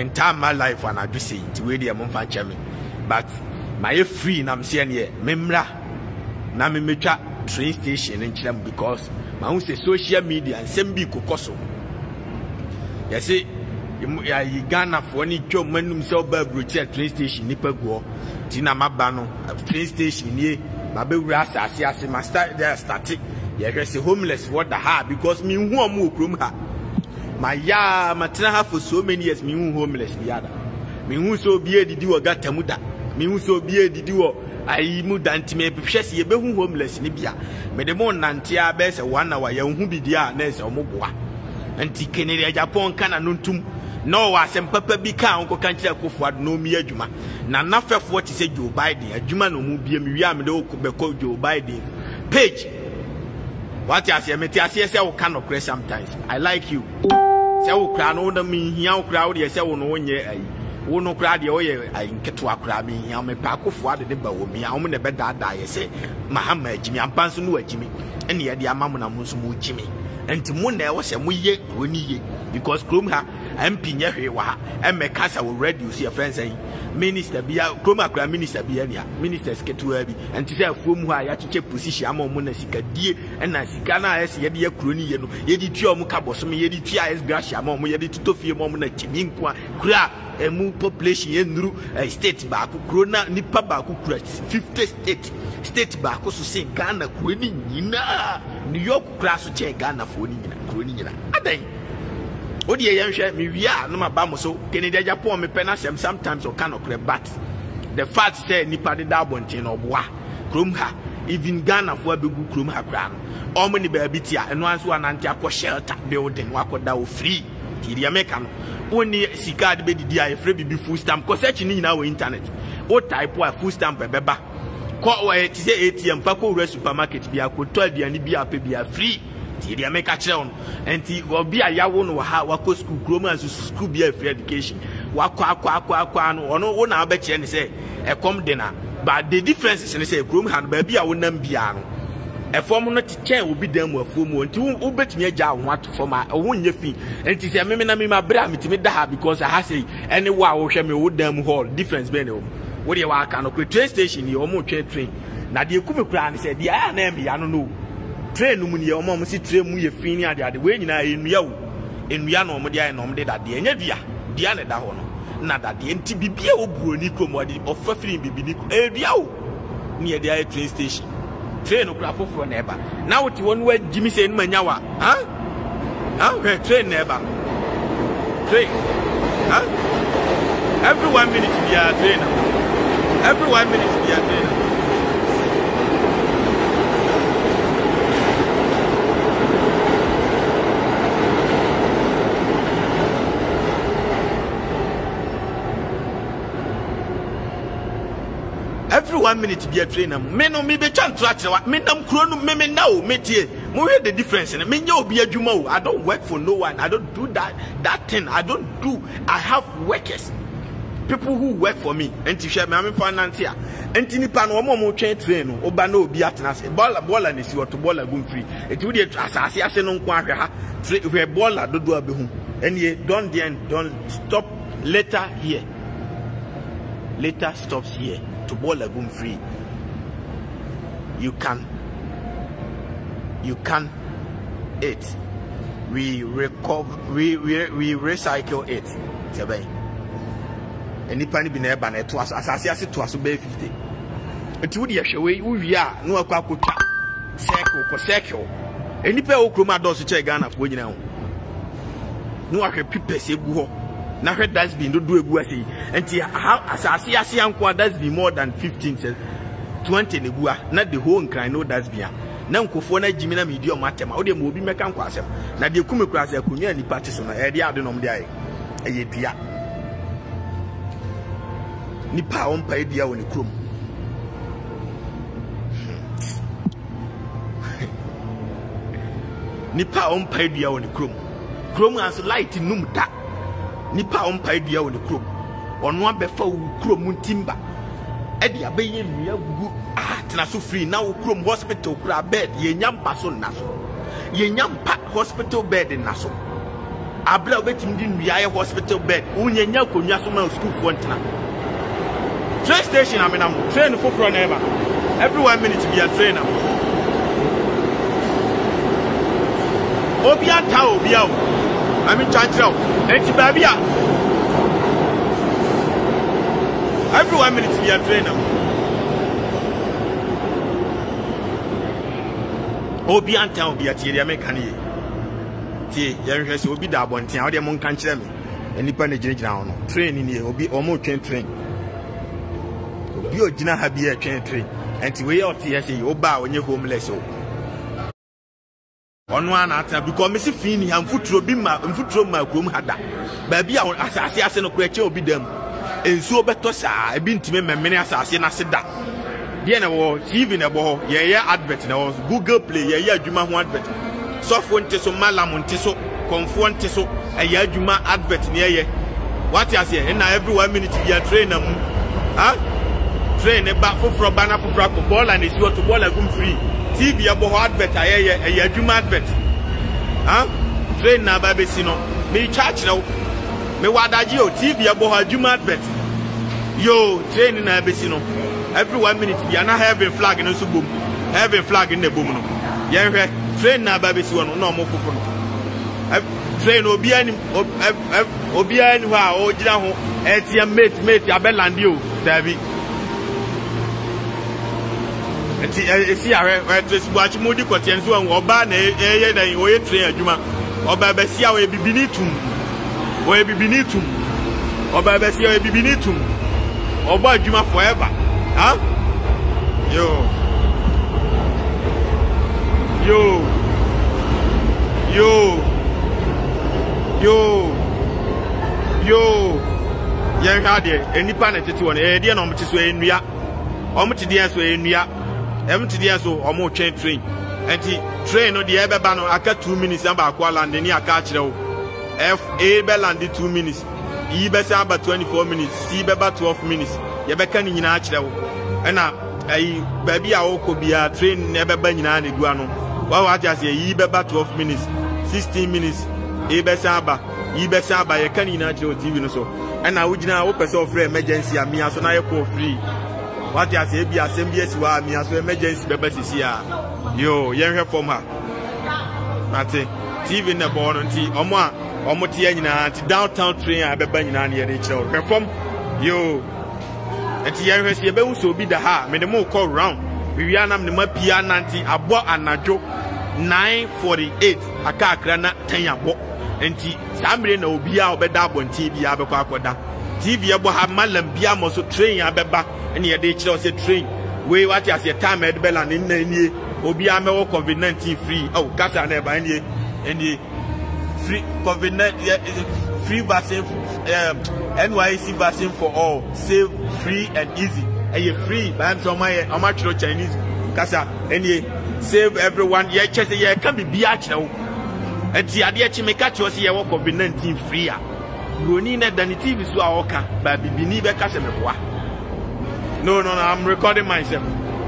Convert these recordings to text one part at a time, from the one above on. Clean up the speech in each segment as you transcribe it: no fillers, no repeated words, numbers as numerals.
mental my life and I do say it way the month me but my free na I'm saying here memra na me metwa train station in Chilam because my own say social media and same be kokoso you see Ghana for any job manum so ba broche train station nipa go tina maba no train station nie ma be wura asase ma start there started you say homeless what the ha because me hu am okrom ha my ya matena ha for so many years me hu homeless the other me hu so bi edidi wo gatamuda me hu so bi edidi wo ayi mu danti me hwese ye be hu homeless ni bia me de mo nante a be se 1 hour ye hu bi dia na se omoboa anti Kennedy Japan kana nontum no asem papa bi ka onko kan kire Akufo Addo no mi adwuma na nafefo ti se Joe Biden adwuma no mu bia mi wi am de okobeko Joe Biden page what you say me ti ase say wo kan okre sometimes I like you say wo kra no na mi hia wo kra wo de say wo no nye ayi wo no kra de wo ye ayi nketo akra mi hia me pa Akufo Addo de ba wo mi a wo ne be daada ye say mahama ajimi ampanso no ajimi ene ye de amamu na mu so mu jimi enti mu na e wo se mu ye woni ye because krom ha MP nye hwe wa ha me kasa wo reduce your friends saying minister bia krom akra minister bia nia ministers ketua bi enti say afuom ho a ya cheche position ama mu na sika die na sika na ese ye de yakro ni ye no ye di tue omu ka bosom ye di tue as gracia ama mu ye di tutofie mu na chimi nko kura emu population ye nuru state ba ku kro na nipa ba ku kura 50 state ba ku so say Ghana kro ni nyina New York kura so che Ghana fo ni nyina kro ni nyina adan odi ye yanhwe me wia no maba mo so Kennedy Japan me pena sometimes o kan okre but the fact say nipa de da bontin no boa krom ha even Ghana fo abegu krom ha kra no o mo ni ba bitia eno anso anante akọ shelter building wakoda o free ti America no oni sika de be didi a free bibi full stamp ko search ni nyina wo internet o type a full stamp beba ko we ti say ATM fa ko supermarket bia ko to aduane bia pa bia free ti America kire on enti obi a yawo no ha wako school kroma as school bia free education wako akwa no ono wo na ba kire ne say e come dinner but the difference is say krom han ba bia wo nam bia no e form no ti chen obi dan mu afom enti wo betumi agya ho ato form a wo nya fi enti say me na me ma bra metimi da ha because I ha say any wa wo hwe me wo dan mu hall difference be ne wo de wa aka no train station ye o mo twa train na de ekumi kura ne say de aya na me ya no train no mu ne o mo si train mu ye fi ni ade we nyina enua wo enua no mo de aye no mo de da de enya dia ne da ho no na da de enti bibia wo buoni krom wo de ofa firi bibi ni edua wo ne ye de aye train station train no kura foforo na eba na wo ti wonu agimi se no manya wa we train na eba train every 1 minute be a trainer every 1 minute be a trainer every 1 minute be a trainer me no me be chan track me nam kro no me now me tie mo hear the difference me nya obi adwuma o I don't work for no one I don't do that thing I don't do I have workers people who work for me enti hwe me am finance a enti nipa no mo twen train no oba na obi atena se bola ne si woto bola go free enti wo de asase ase no nko ahwe ha hwe bola dodo abehu enie don't stop later here later stops here to bola go free you can it we recover we recycle it sebe enipa ni bi na eba na to asase ase to aso be 50 enti wo de hwe we wi a no akwa akotwa circle enipa o kroma do so che Ghana fo nyina ho no ahwe pipes egu ho na hwe dustbin do egu ase enti asase ase anko dustbin more than 15 20 negu a na the whole nkran no dustbin na nkofo na jimi na media o matema wo de mo obi meka nkwa asem na de kumekura ase akonya nipa te so na e de ade nom de aye eye dua nipa on pa dia woni krom nipa on pa dia woni krom as light num da nipa on pa dia woni krom ono abefa wu krom ntimba e dia beye nua gugu tena so free na wo krom hospital kura bed ye nyampa so na so ye nyampa hospital bed na so abra obetim di nua hospital bed unyenya konwa so ma school for ntena train station amenam train for front ever every 1 minute be a train am obia ta obia I mean chanchra enti babia every 1 minute be a train am obia ta obia ti dia meka ne tie yen hwese obi da abonten a wo de mon kan kire me enipa na gina ho no train ni obi omo twen train obi ogina ha bi e twen train enti we out here say oba onye homeless o ono ana ata because me si fini ha mfuturo bi ma mfuturo ma krom hada ba bi a asase no kura che obi dam ensuo beto saa ebi ntime memene asase na seda de na wo TV na bo ye advert na wo Google Play ye adwuma ho advert software nte so malam nte so konfo nte so ye adwuma advert ne ye what you say na every 1 minute you train am train e ba foforo bana foforo ko ball and is what to ball agum free TV abo ho advert ye adwuma advert train na ba be si no me charge na me wadaji o TV abo ho adwuma advert yo train na be si no every 1 minute you are not having flag in so boom having flag in the boom no ye train na ba be si wono na omo foforo train obi ani ho a o gira ho etia mate abelandi o davi esi are trace buachi modi kote nso an oba na eye dan o ye train adwuma oba be sia o ye bibini tum oba be sia o ye bibini tum oba adwuma forever yo yen hade enipa na tete won e de na omte so enua omte de so enua emte de so omo twen train enti train no de e beba no aka 2 minutes amba akwa land ni aka kire wo f a be land 2 minutes e be say aba 24 minutes c beba 12 minutes ye be kan nyina kire wo na ai baby a wo bia train ne beba nyina na du ano wa just e beba 12 minutes 16 minutes e be say aba ye kan nyina kire wo TV no so na wo gina wo pese ofre emergency amia so na ye ko free what you say be assembly esiwa amia so emergency beba sisi a yo yen hwe form ha ate TV na bo no nti omo tie nyina nti downtown train a beba nyina na ye de kire hwe form yo enti yen hwe se be wu so obi da ha me de mo call round we wi anam ne mapia nanti abo anajo 9:48 aka akra na 10 abo enti samre na obi a obeda abonti bia abekwa akoda TV abo ha malam bia mo so train abeba ene ye de kire o se train we what as your time ed bella ni nanie obi a mewo COVID-19 free kasa na eba ene free COVID-19 free vaccine NYC vaccine for all save free and easy free by so my amateur Chinese kasa ene save everyone ye chese ye can be bia kire enti ade echi me catch us ye wo COVID-19 free a broni na dan TV so a oka ba bibini be ka se me boa no I'm recording myself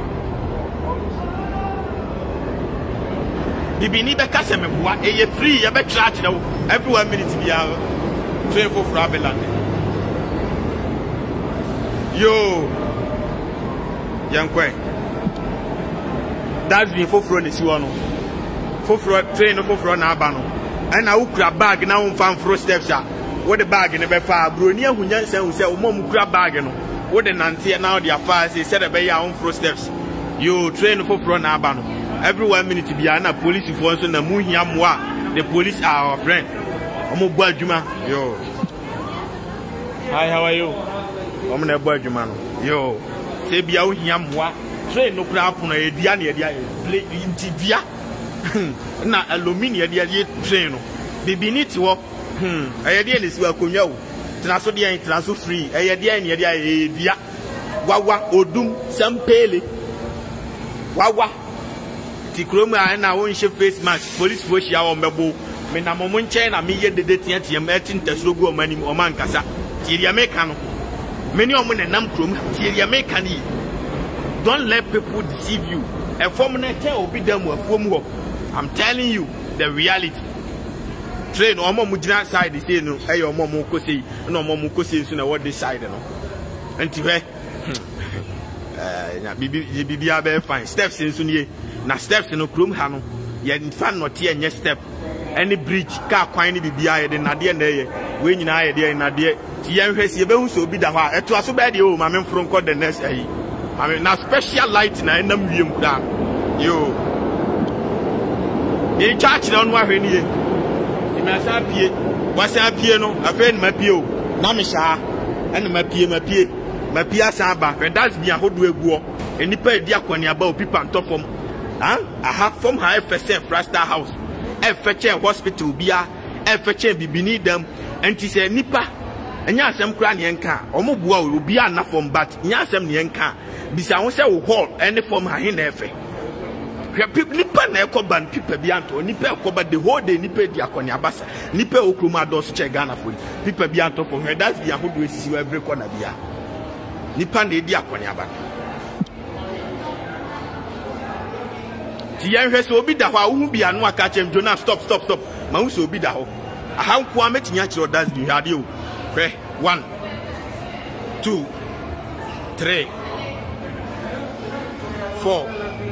bibini be ka se me boa ye free ye be church na every 1 minute bia train for Frabeland yo yankwe that's been for front is one foforo train foforo na aba no na ukura bag na wo fan fro steps a wo de bag ne be fa broni ahunya nsan se wo mom kura bag no wo de nante na wo de afa se se de be ya wo fro steps yo train foforo na aba no every 1 minute bia na police fo nso na mu hia moa the police are our friend omo bo adwuma yo hi how are you omo na bo adwuma no yo se bia wo hia moa train no kura apono edia na edia intibia na aluminium de train no bibini ti wo ayede ne siwa konwa wo tena so free ayede ne de edia wawa odum sampele wawa ti kroma na won she face mask police fo hia wo mebo me na mo nche na me ye dede tia me tin tasrogu o mani o man kasa ti ria me ka no me ni o mo na nam krom ti ria me ka ni don't let people deceive you e form na tell obi dam afom ho I'm telling you the reality. train omo mu gina side say no e yo omo mu kosi na omo mu kosi so na what this side no enti hwe na bibi abe fine steps nso nie na steps no krom ha no ye fan no te enye step any bridge ka kwan ni bibia ye de nade na ye we nyina ye de nade ti ye hwe si ye be hu so obi da ho a eto aso be de o ma me mfro nko the next ayi ma me na special light na enam wiem kra yo e church na no ahwe ni ye ti me asa pie wasa pie no afa ni ma pie o na me sha ene ma pie asa ba that's be ahodo eguo enipa edi akwani aba opipa ntofom aha from ha FSF Frasta house FH hospital bia FH bibini dam enti se nipa enya asem kura ne enka omobua obi ana from but nya asem ne enka bisa ho se wo hall any from ha hin na efe nipa na ekoba nipa bia nto nipa ekoba the whole day nipa di akwani abasa nipa okroma dos che Ghana for nipa bia nto for that's bia ho do esisi every corner bia nipa na edi akwani aba ti yan hwe so obi da ho a wo bia no aka chem Jonas stop ma wo so obi da ho aha nko a metinya kiro that's the hade o hwe 1 2 3 4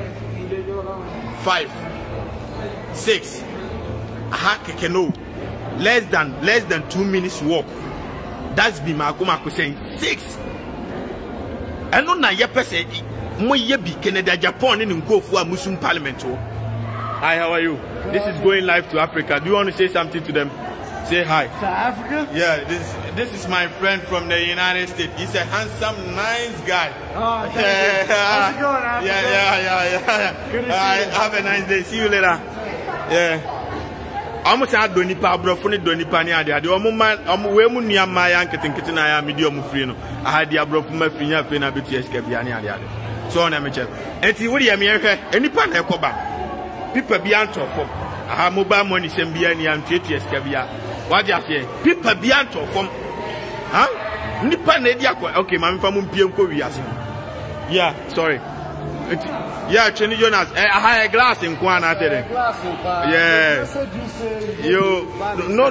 5 6 aha keke no less than 2 minutes walk that's be my akoma saying 6 eno na ye pese mo ye bi Canada Japan ni nkofu a Muslim parliament o. Hi, how are you? This is going live to Africa. Do you want to say something to them? Say hi. To Africa? Yeah, this is my friend from the United States. He's a handsome, nice guy. Oh, thank you. How's it going, Africa? Yeah. Good to see you. Have a nice day. See you later. Yeah. Almost had doni pa brofuni doni pa ni ade omo we mu nua ma ya nketenkete na ya medi omo free no ahadi abrofu ma finya fe na betu escape ya ni ade so na me che enti wo de me hwe enipa na ekoba pipa bi anto fom aha mobile money sem bia ni antu escape ya waje afi pipa bi anto fom ha nipa na edi akwa okay ma me fa mu mpie nko wi ase yeah sorry yeah, Chenny Jonas. I glass in Kwana today. Yeah. You no.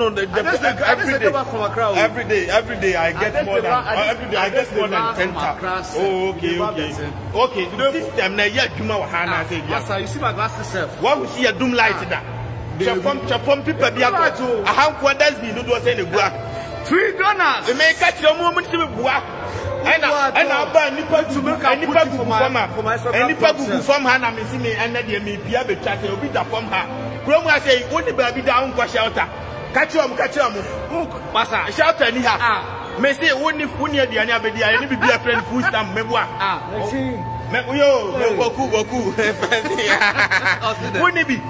Every day I get more than 10,000. Oh, okay. The system na yeah, Juma Wahana say yes. You see my glasses, sir. What we see a doom light that. Chapom people be a how quarters be no do say the gua. $3. They may catch your moment to be gua. And I buy nipa to make a nipa for my nipa from her na me see me and the me pia be chat will be that from her. Grandma say only baby down kwa shelter. Catch you Masa shelter ni ha. Me say only funia the anya be there any be a friend food stamp meboa. Boku. Wouldn't be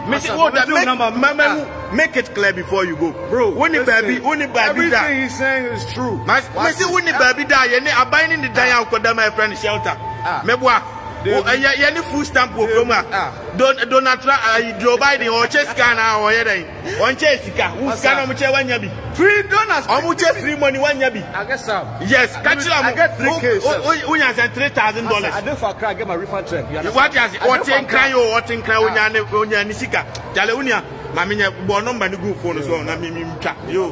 make it clear before you go, bro. Only baby everything he's saying is true. Messi only baby die. You are buying the die out my friend shelter. Meboa. Any food stamp program. Don't try Joe Biden or Chescana or Yedin. One Chesica, who's going to one yabi. $3. How much free money one yabi? I guess so. Yes, catch I get 3K. We have $3,000. I do for a cry, get my refund check. What in cry or what in cry when you're Nisika? Jaleunia, Mamina, born number the group phone so na me chat. You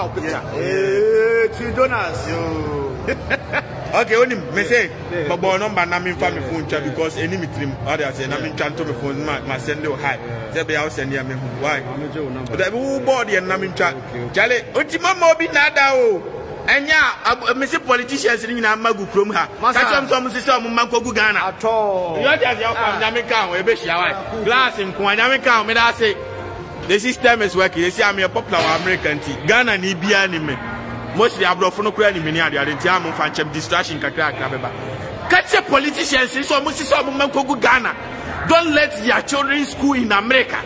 $2. Okay, only me say, but born number na me family phone chat because any mitrim other say na me chat to me phone my send you hi. Say be house send me why? But who body and na me chat. Jale, ultima mobi nada o. Enya me say politicians ni na magu krom ha. Catch some say some man ko gu Ghana. At all. You just your fam Jamaica we be share why. Glass in kwa Jamaica me da say the system is working. You see I'm a popular American tea. Ghana ni bia ni me. Mostly abrofo no kura ni me ni ade ade am fan chem distraction kakra beba. Catch politicians so mo say some man ko gu Ghana. Don't let your children school in America.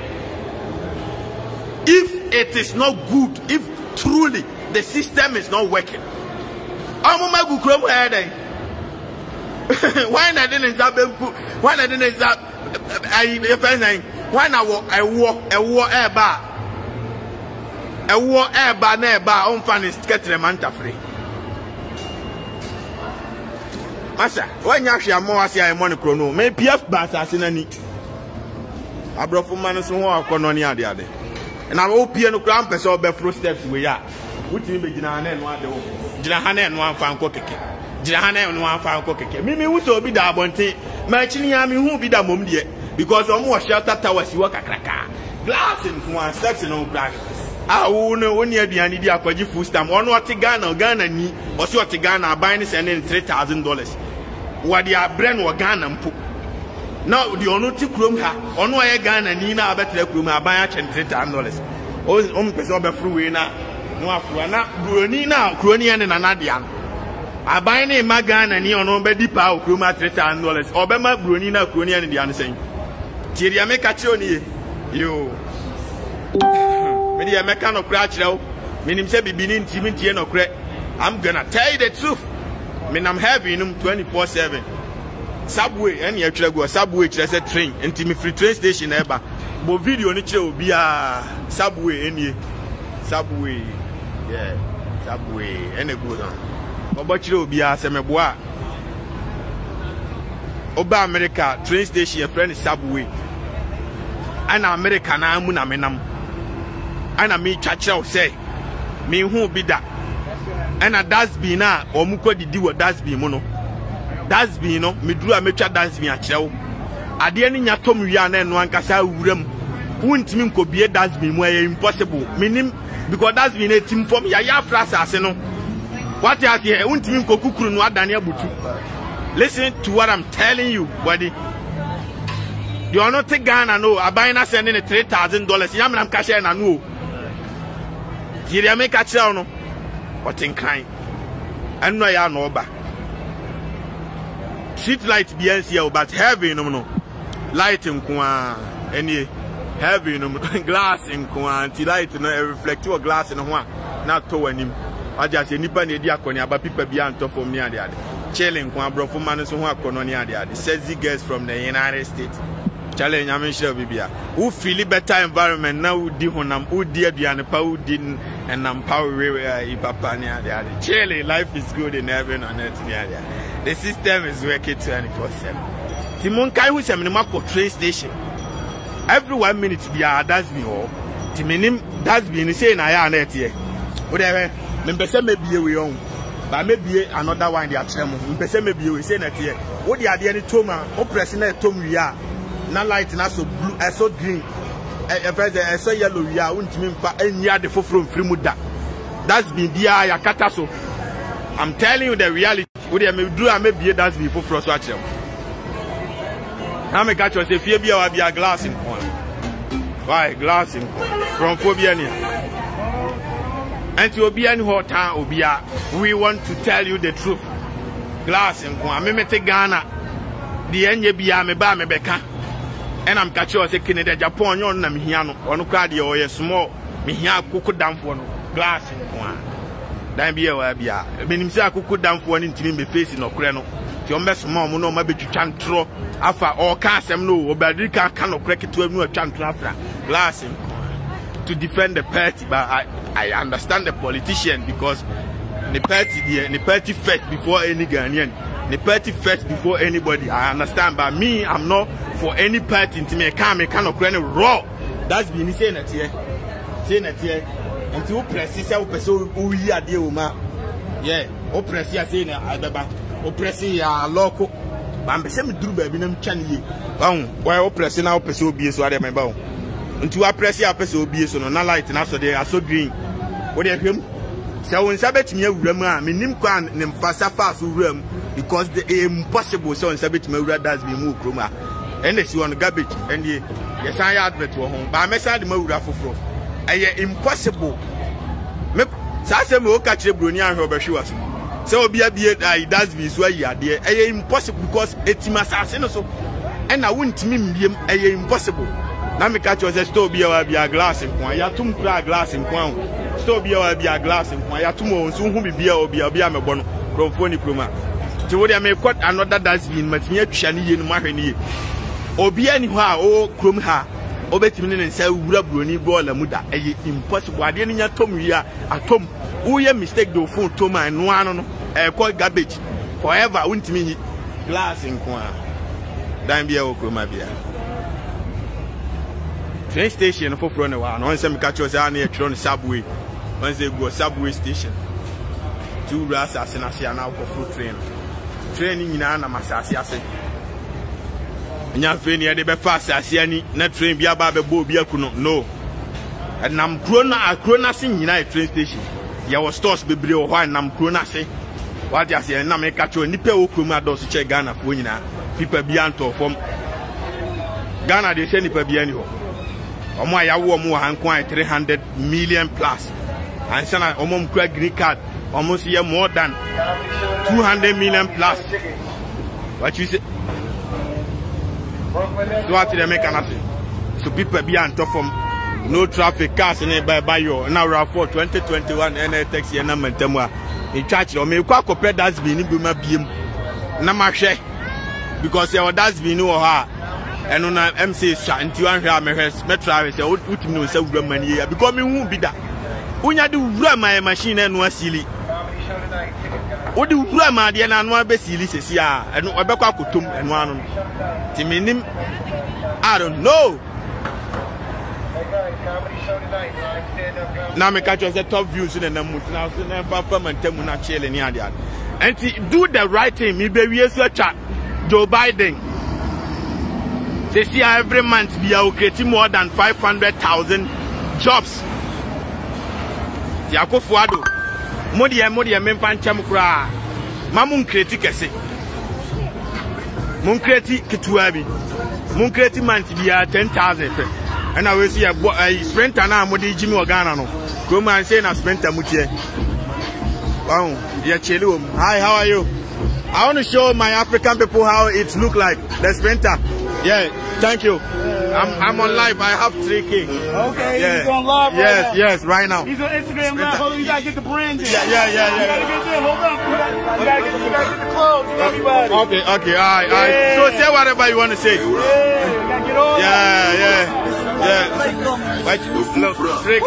If it is not good, if truly the system is not working. Why not didn't that? Why not didn't that? Why not a war air bar on fan is getting a manta free. Master, when you actually more as a money chrono, maybe PF bars as in any. I brought for man so more economy the other. na wo pie no kra mpese obefro steps we ya wutimi be gina na eno ade wo gina ha na eno anfa nko keke gina ha na eno anfa nko keke mimi wuso obi da abonte ma chini ya mi hu bi da mom de because omo shelter towers wo kakraka glass in one steps no crack wo no woni aduane di akwaji full stamp ono ote Ghana ni o se ote Ghana buy ni sending $3,000 what they are brand wo Ghana mpo now the ono ti krom ha ono ye Ghana ni na abetre krom aban a $3,000 o mpese obefru we na no afru na broni na kroni ne na dia no aban ni ma Ghana ni ono be di pa krom $3,000 obema broni na kroni ne dia no sen tiria me ka chiro ni yo media meka no kra chiro minim se bibini ntimi tie no kra I'm gonna tell you the truth I'm having them 24/7 subway any actually go subway chire train ntimi free train station eba bo video ni chire obi a subway enie subway yeah subway any go down obo chire obi a se mebo a oba America train station friend subway ana America na amu na menam ana me chachira say me hu bi da ana dasbin na omuko didi wo dasbin mu no dasbin no me duru a metwa dasbin a kirewo ade ani nya tom wi ana eno ankasa wuram wuntimi nkobie dasbin mu e impossible minim because dasbin e tim form ya frasa ase no what you here wuntimi nkokukuru no adane abutu listen to what I'm telling you buddy. You are not take Ghana no aban na sending $3,000 yam na cash na no Tiria make a chill no what in kind and no ya no ba street light BNC but heavy no light in kwa any heavy no glass in kwa anti light no reflective glass in ho na to wanim aja se nipa na edi akoni aba pipa bia anto fom ni ade ade chilling kwa brofo man so ho akono ni ade ade sexy girls from the United States challenge am share bibia who feel better environment now who di honam who di aduane pa who di enam pa we papa ni ade chilling life is good in heaven on earth ni ade the system is working 24/7 timon kai hu sem ni mako train station every 1 minute bia that's me ho timinim that's be ni say na ya na etie wo de me pese mebie we on ba mebie another one dey atrem me pese mebie we say na etie wo di ade ni toma o press na tom wi a na light na so blue so green so yellow wi a untimi mfa anya de foforo mfiri mu da that's be dia ya kata so I'm telling you the reality wo de me do am mebie that's be foforo so atrem na me catch you say fie bia wa bia glass in corner why glass in corner from phobia ni and to obi any hot time obia we want to tell you the truth glass in corner me mete Ghana the enye bia me ba me beka and I'm catch you say Canada Japan yon na me hia no ono kra de o ye small me hia akoko damfo no glass in corner dan bia wa bia menim say akoko damfo no ntimi me face no kre no ti o me small mo no ma betwitwa ntro afa o ka asem no obadiri ka no kre keto anu atwa ntro afra glass in to defend the party, but I understand the politician because the party first before any Ghanaian, the party first before anybody. I understand, but me, I'm not for any party. To me, kind of raw. That's been saying that here, until press who we are deal ma, yeah, press here saying I press here local. But I'm saying do baby them channel. Why pressing now press will be so I remember. Until I press your person will be so no light and also they are so green. What they him? So when Sabbath me rema, me nim kwan nem fast rem because the impossible so when Sabbath me does be move kroma. And they see on garbage and the yes I admit to home. But I mess the move for. And impossible. Me say me o catch the brony and Robert Shoes. So be it does be so ya there. Impossible because it's my assassin so. And I wouldn't mean impossible. Na me catch you say store be a glass in kwan ya tum kra glass in kwan store be a glass in kwan ya tum o so hu bibia obi me bono krofoni kroma ti wo dia me quote another dustbin matimi atwa ne ye no mahwe ne ye obi ani ho a o krom ha obetimi ne nsa wura broni bola muda eye impossible ade ne nya tom wi a atom wo ye mistake do phone tom an no ano no call garbage forever untimi glass in kwan dan bia o kroma bia train station for front of one. Once I catch us on the subway. Once they go subway station. 2 brass as an Asia now for train. Training in Anna Masasi. And you're feeling the fast as any not train be about the bow be a kuno. No. And I'm Krona sing United train station. You was tossed be blue while I'm Krona say. What you say, and I make catch you and Nipe Okuma does check Ghana for you now. People beyond to from Ghana, they send people beyond you. Omo ya wo mo han kwan 300 million plus. And sana omo mkwa green card almost here more than 200 million plus. What you say? So what they make an. So people beyond to from no traffic cars in by you. Now we are for 2021 and taxi and momentum. In church, or me kwa compare that's been in Buma Beam. Namashe because your that's been no her. And on MC Shanti and Ramirez, Metra, say, what you know, so money because me won't be that. When you do run my machine and was silly. What do run my dear and one best silly says, yeah, and Abaka Kutum and one. Timinim, I don't know. Now, me catch us the top views in the mood now, so never from and Temuna Chill and Yard. And do the right thing, me baby, search Joe Biden. They see every month we are creating more than 500,000 jobs. Yako Fuado, Modia Mempan Chamukra, Mamun Kreti Kese, Munkreti Kituabi, Munkreti Mantibia 10,000. And I will see a sprinter now, Modi Jimmy Organo. Come and say, I spent a mutia. Wow, dear Chelum. Hi, how are you? I want to show my African people how it look like. The sprinter. Yeah, thank you. I'm on live. I have 3K. Okay, yeah. He's on live right now. Yes, right now. He's on Instagram live. Hold on, you gotta get the brand in. Yeah. You gotta get there. Hold on. You gotta get the clothes. Everybody. Okay, all right. Yeah. So say whatever you want to say. Yeah, you gotta get all Like, look, 3K.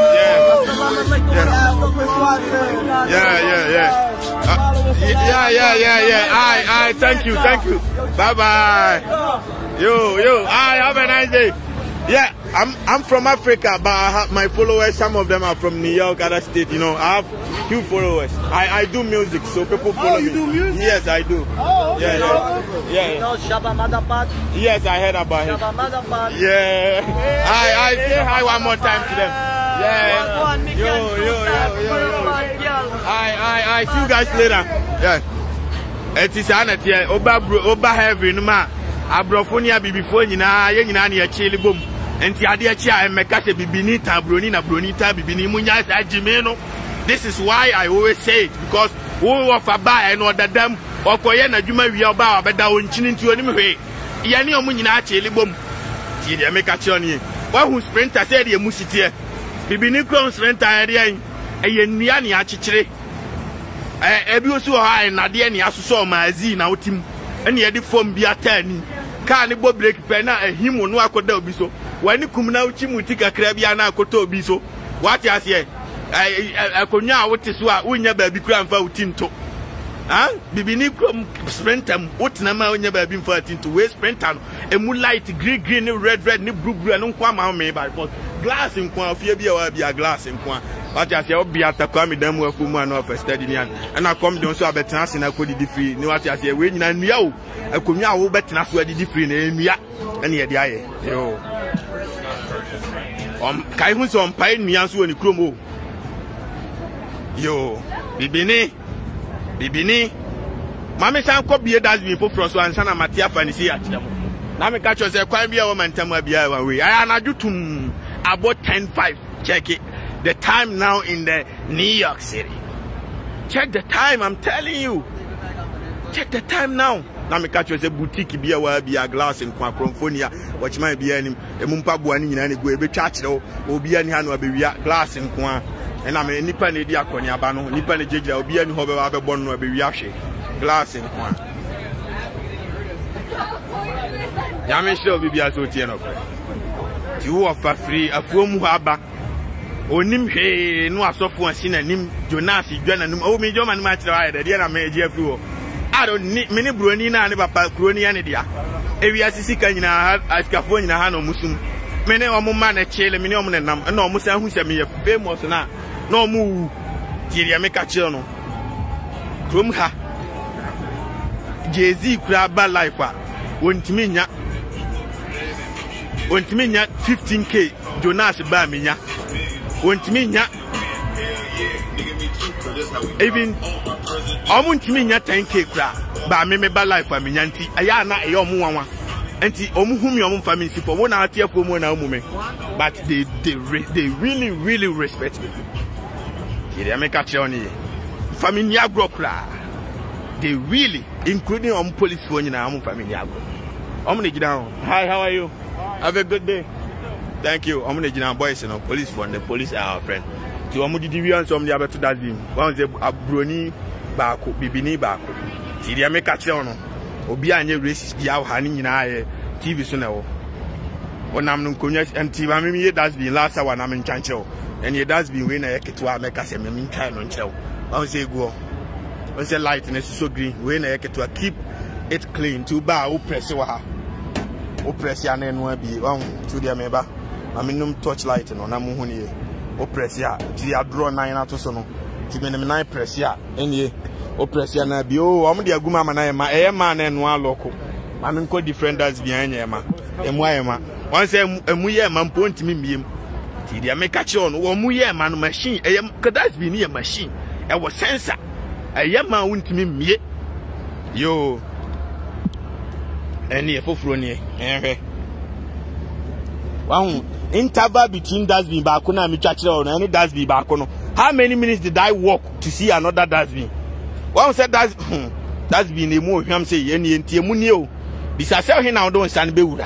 Yeah. I thank you. Bye. Yo, I have a nice day. Yeah, I'm from Africa, but I have my followers, some of them are from New York, other state, you know. I have few followers. I do music, so people follow me. You do music? Yes, I do. Oh, okay. Yeah. You know Shabba Motherpad? Yes, I heard about him. Shabba Motherpad? Yeah. I say hi one more time to them. Yeah. Yo. I see you guys later. Yeah. It is an here. Oba heavy, no man. Abrofonia before you na chili boom. And Tiadia Chia and Mekate Bibinita, Bronita, Bibini Munya Jimeno. This is why I always say it, because who of a buy and order them or Koyana Juma we are about, but that won't chin into any way. Yani Munya chili boom. Tidia Mekachoni. One who sprinter said you must sit here. Bibini Crown sprinter area and Yaniani Achitre. Ebusu high and Nadiani Asu my Z now team. And yet the form be a 10. Can't break penna and him on Wako Biso. When you come now, Chimutika Krabiana Koto Biso. What you say? I could now what is what we never be crammed for Tinto. Ah, Bibini sprintam, what number we never been for to waste sprintam, a moonlight, green, red, blue, and Unquama may by glass in Quan, Fabia will be a glass in Quan. But I shall be at the coming them with woman of a study, and I come down so I bet chance and I could defeat. No, what I say, when I know I could now bet enough to defeat and yet, yo. Kaihun's on Pine Miansu and Krumo. Yo, Bibini, Mammy San Copia does me for Frost and Sana Matia Fancy at them. Now me catch us a quite be a woman, Tamabia away. I do to about 10:05. Check it. The time now in the New York City. Check the time, I'm telling you. Check the time now. Now me catch us a boutique be a glass in Quamphonia, which might be any Mumpabuani in any way, be church though, or be any hand or be glass in Quan. And I'm a Nippon Diaconia Bano, Nippon Jigger, or be any hover born or be Yashi. Glass in Quan. Yamisho be a sotiano. You offer free a foam haba. Onim he no asofo ansi na nim Jonas Dwana nim o me Joman match rider dey na me je free o I don't need many broni na ne papa kroni ya ne dia e wi asisi ka nyina askafo nyina ha no musum mene omo man e chele mene omo nam na omo san hu se me famous na omo tiri me ka chele no krom ha Jay-Z kura ba life a wontimi nya 15k Jonas ba me nya wontimi nya even omo ntimi nya 10k kura ba me ba life a me nya nti aya na e omo wanwa nti omo humi omo family si for won na atiefo mo na omo me but they really respect me. Kiri ameka choni family agro kura they really including police for you na family agro. Omo ne gida. Hi, how are you? Have a good day. Thank you. Omo ne gida boys no police for the police are our friend. Ti omo didi wi anso omo dey abeto that bin. One say abroni baako bibini baako. Kiri ameka choni obi anye racist bia ha ni nyina aye TV so na wo onam no nkonya anti ma me ye das bin last hour na me nchanche and ye das bin we na ye ketwa meka se me ntwa no nchew I say go I say light na so green we na ye ketwa keep it clean to ba o press wa ha o press ya na enu abi wan to dia me ba ma me num touch light no na mo hu ne o press ya ti ya draw 9 na to so no ti me 9 press ya enie o press ya na bi o am de aguma ma na ye ma e ma na enu aloko ma me nko defenders bi anya ma emu aye ma won say emu ye ma mpo ntimi miem ti dia me catch on wo mu ye ma no machine e kadas bi ni ye machine e wo sensor e ma wontimi mie yo eni e foforo ni ehwe wan interval between dustbin ba ko na me twakere on any dustbin ba ko no how many minutes did I walk to see another dustbin wan say dustbin e mu ohwam say ye ni entie mu ni o bisa se he na wo don san be wura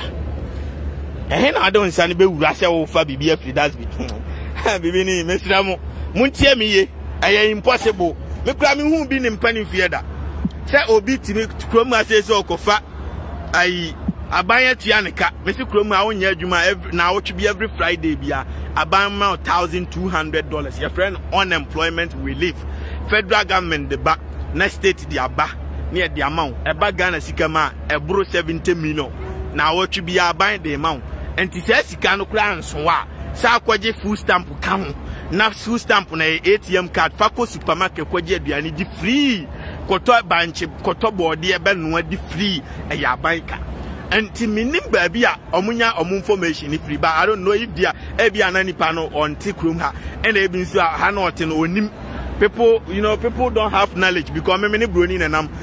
he na don san be wura se wo fa bibi afri dustbin bibi ni mesra mo muntie me ye aye impossible me kura me hu bi ni mpani fieda se obi timi krom ase se okofa ai abanya tia ne ka me se krom a wonya adwuma na wo twi bi every Friday bia abanya $1,200 your friend unemployment relief federal government the back na state the aba near the amount eba Ghana sika ma ebro 70 million na wo twi bia aban the amount enti se sika no kura nso wa sa kwaje food stamp ka ho na food stamp na ATM card fako supermarket kwaje aduane di free koto banche koto board e be no di free e ya aban ka enti minim ba bia omunya information ni free but I don't know if dia e bia na nipa no on tikrum ha and e bi nso ha na ote no onim. People, you know, people don't have knowledge because many brony and I'm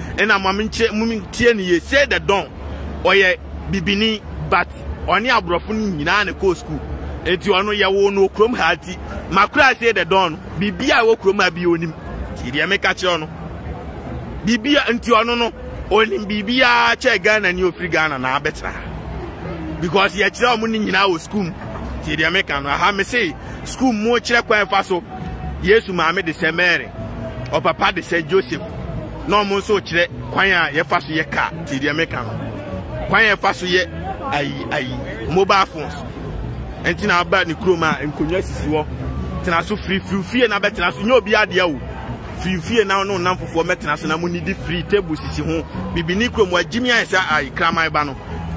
tie ni say the don or ye bibini but oni abrofuni nyina na ko school enti ono ye wo no krom hati makura say the don bibia wo krom abi onim ti dia meka che ono bibia enti ono no onim bibia che Ghana ni ofri Ghana na abetra because ye kire omo ni nyina wo school ti dia meka no ha me say school mo kire kwa fa so Yesu maame de se Mary o papa de se Joseph no mo so kire kwan a ye fa so ye ka ti de meka no kwan ye fa so ye ai mobile phones enti na ba ni kroma enkonwa sisi wo tena so free na betena so nyobi ade awo free na no nam fofo metena so na mo ni di free table sisi ho bibini krom wagimi asa ai kraman ba no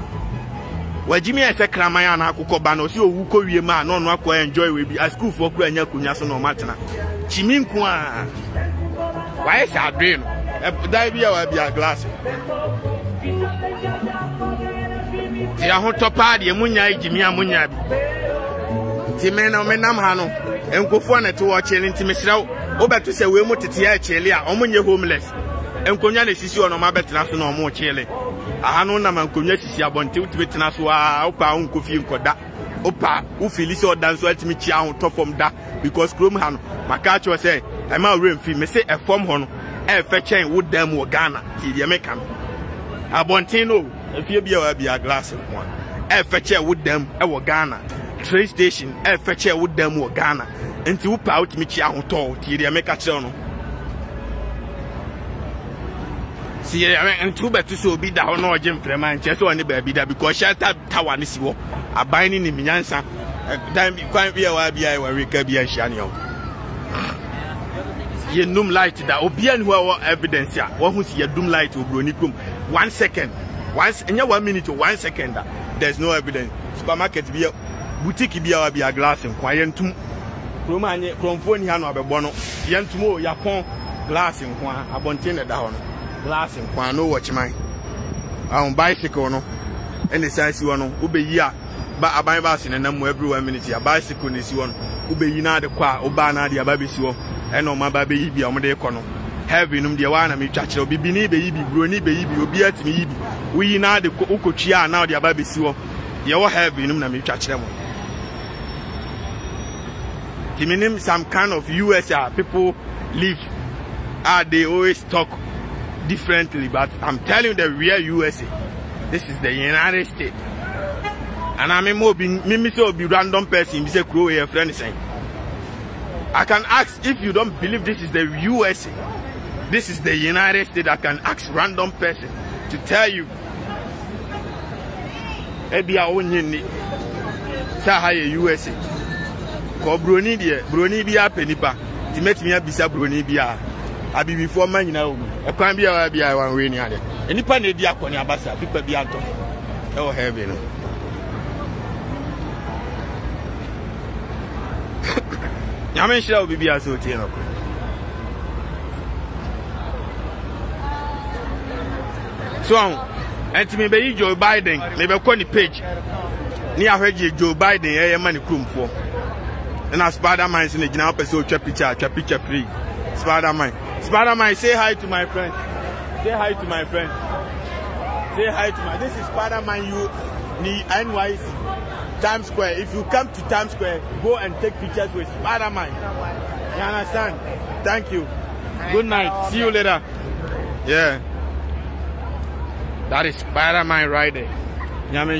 wagimi ese kraman na akukọ ba no si owu ko wie ma no akọ enjoy we bi a school for kura nya kunya so no matena chiminku a why sa adwe no dai bia wa bia glass ti a ho topa de munya igimi amunya bi ti me na me nam ha no enkofo na to wo chele nti me siraw obeto se we mu tete ya chele a omunye homeless enkonya na sisi ono ma betena so na omo chele aha no na mankonya sisi abonte utibetena so a opa unkofi nkoda opa ufili se odan so atimi chia ho to form da because chrome ha no maka cho say e ma we mfi me say e form ho no e fe chen wo dam wo Ghana ti de meka no abonte no afie bia wa bia glass ko e fe chen wo dam e wo Ghana train station e fe chen wo dam wo Ghana enti wo pa utimi chia ho to ti de meka che no see and two better so be that no gym freman just one baby that because shelter tower ni siwo aban ni minyansa dan kwan bia wa bia wa reka bia hia ne ye num light that obia ni ho evidence ya wo hu si ye dum light obroni krom 1 second once in 1 minute to 1 second there's no evidence supermarket bia boutique biya bi a glass nkwa yentum kroma anye kromfo ni ha no abebo no yentum o yapon glass nkwa abonten na da ho no glass nkwa no watch man bicycle no ene sansi wo no obeyi a ba aban ba se nenam every 1 minute ya bicycle ne si wo no obeyi na de kwa oba na de aba be si wo ene o ma ba be yi bia o mo de ko no heavy num de wa na me twa kire obi bi ni be yi bi broni be yi bi obi atimi yi bi uyi na de ukotwia na de aba be si wo ye wo heavy num na me twa kire mo Kiminim some kind of USA people live they always talk differently, but I'm telling you the real USA. This is the United States. And I'm a be random person, say crow your friend saying. I can ask if you don't believe this is the USA. This is the United States. I can ask random person to tell you. Ebi a onye sa ha USA. Ko broni bia penipa ti metimi abisa broni bia abi before man nyina o e kwan bia wan we ni ade enipa na edi akoni abasa pipa bia anto e o heavy no nyame shira obi bia so tie no so entimi be yi Joe Biden me be ko ni page ni ahweje Joe Biden ye man krumfo. And a Spider-Man in the general person picture free. Spider-Man, say hi to my friend. Say hi to my friend. Say hi to my. This is Spider-Man. You need NYC Times Square. If you come to Times Square, go and take pictures with Spider-Man. You understand? Thank you. Good night. See you later. Yeah. That is Spider-Man right there. Maybe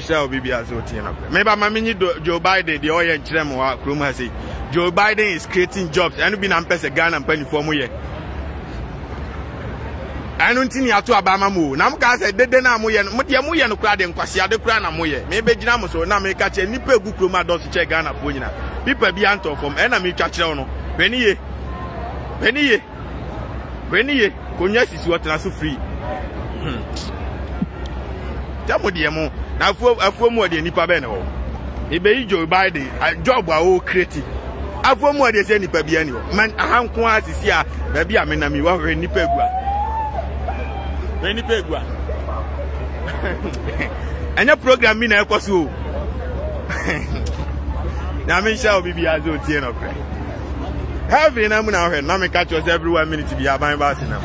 Joe Biden, the oil and Chroma say Joe Biden is creating jobs and been a Ghana and penny for me. I don't think you have to Obama move. Namka said, Mutia no crowd and Quasia the crown amoye. Maybe Jinamoso, now make catch a nipple good Chroma does check Ghana for you. People be anto from enemy chachono. Penny, Cognas is what so free. Tamodiamo. Now, for more than Nipa Beno, he be Joe Biden, a job are creative. I for more than any Pabiano. Man, I have quite this year, maybe I mean, I mean, when Nipegua. And your program in a cosu. Now, I shall be as old Tiano. Having a man, catch us every 1 minute to be a buying Bassina.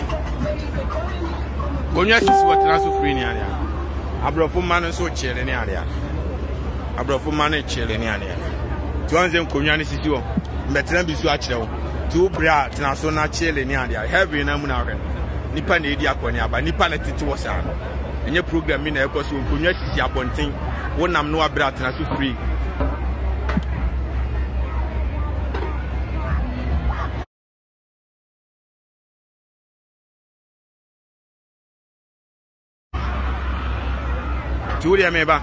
Cognas is what Rasufrinia. Abrofo man so chele ni area. Abrofo man chele ni area. Tuanze nkonya ni sisi wo. Mbetena bisu a kire wo. Tu bra tena so na chele ni area. Heavy na mu na hwe. Nipa na edi akoni aba. Nipa na titi wo sa no. Enye program mi na ekoso nkonya sisi abonten. Wo nam no abra tena so free. Tulia meba.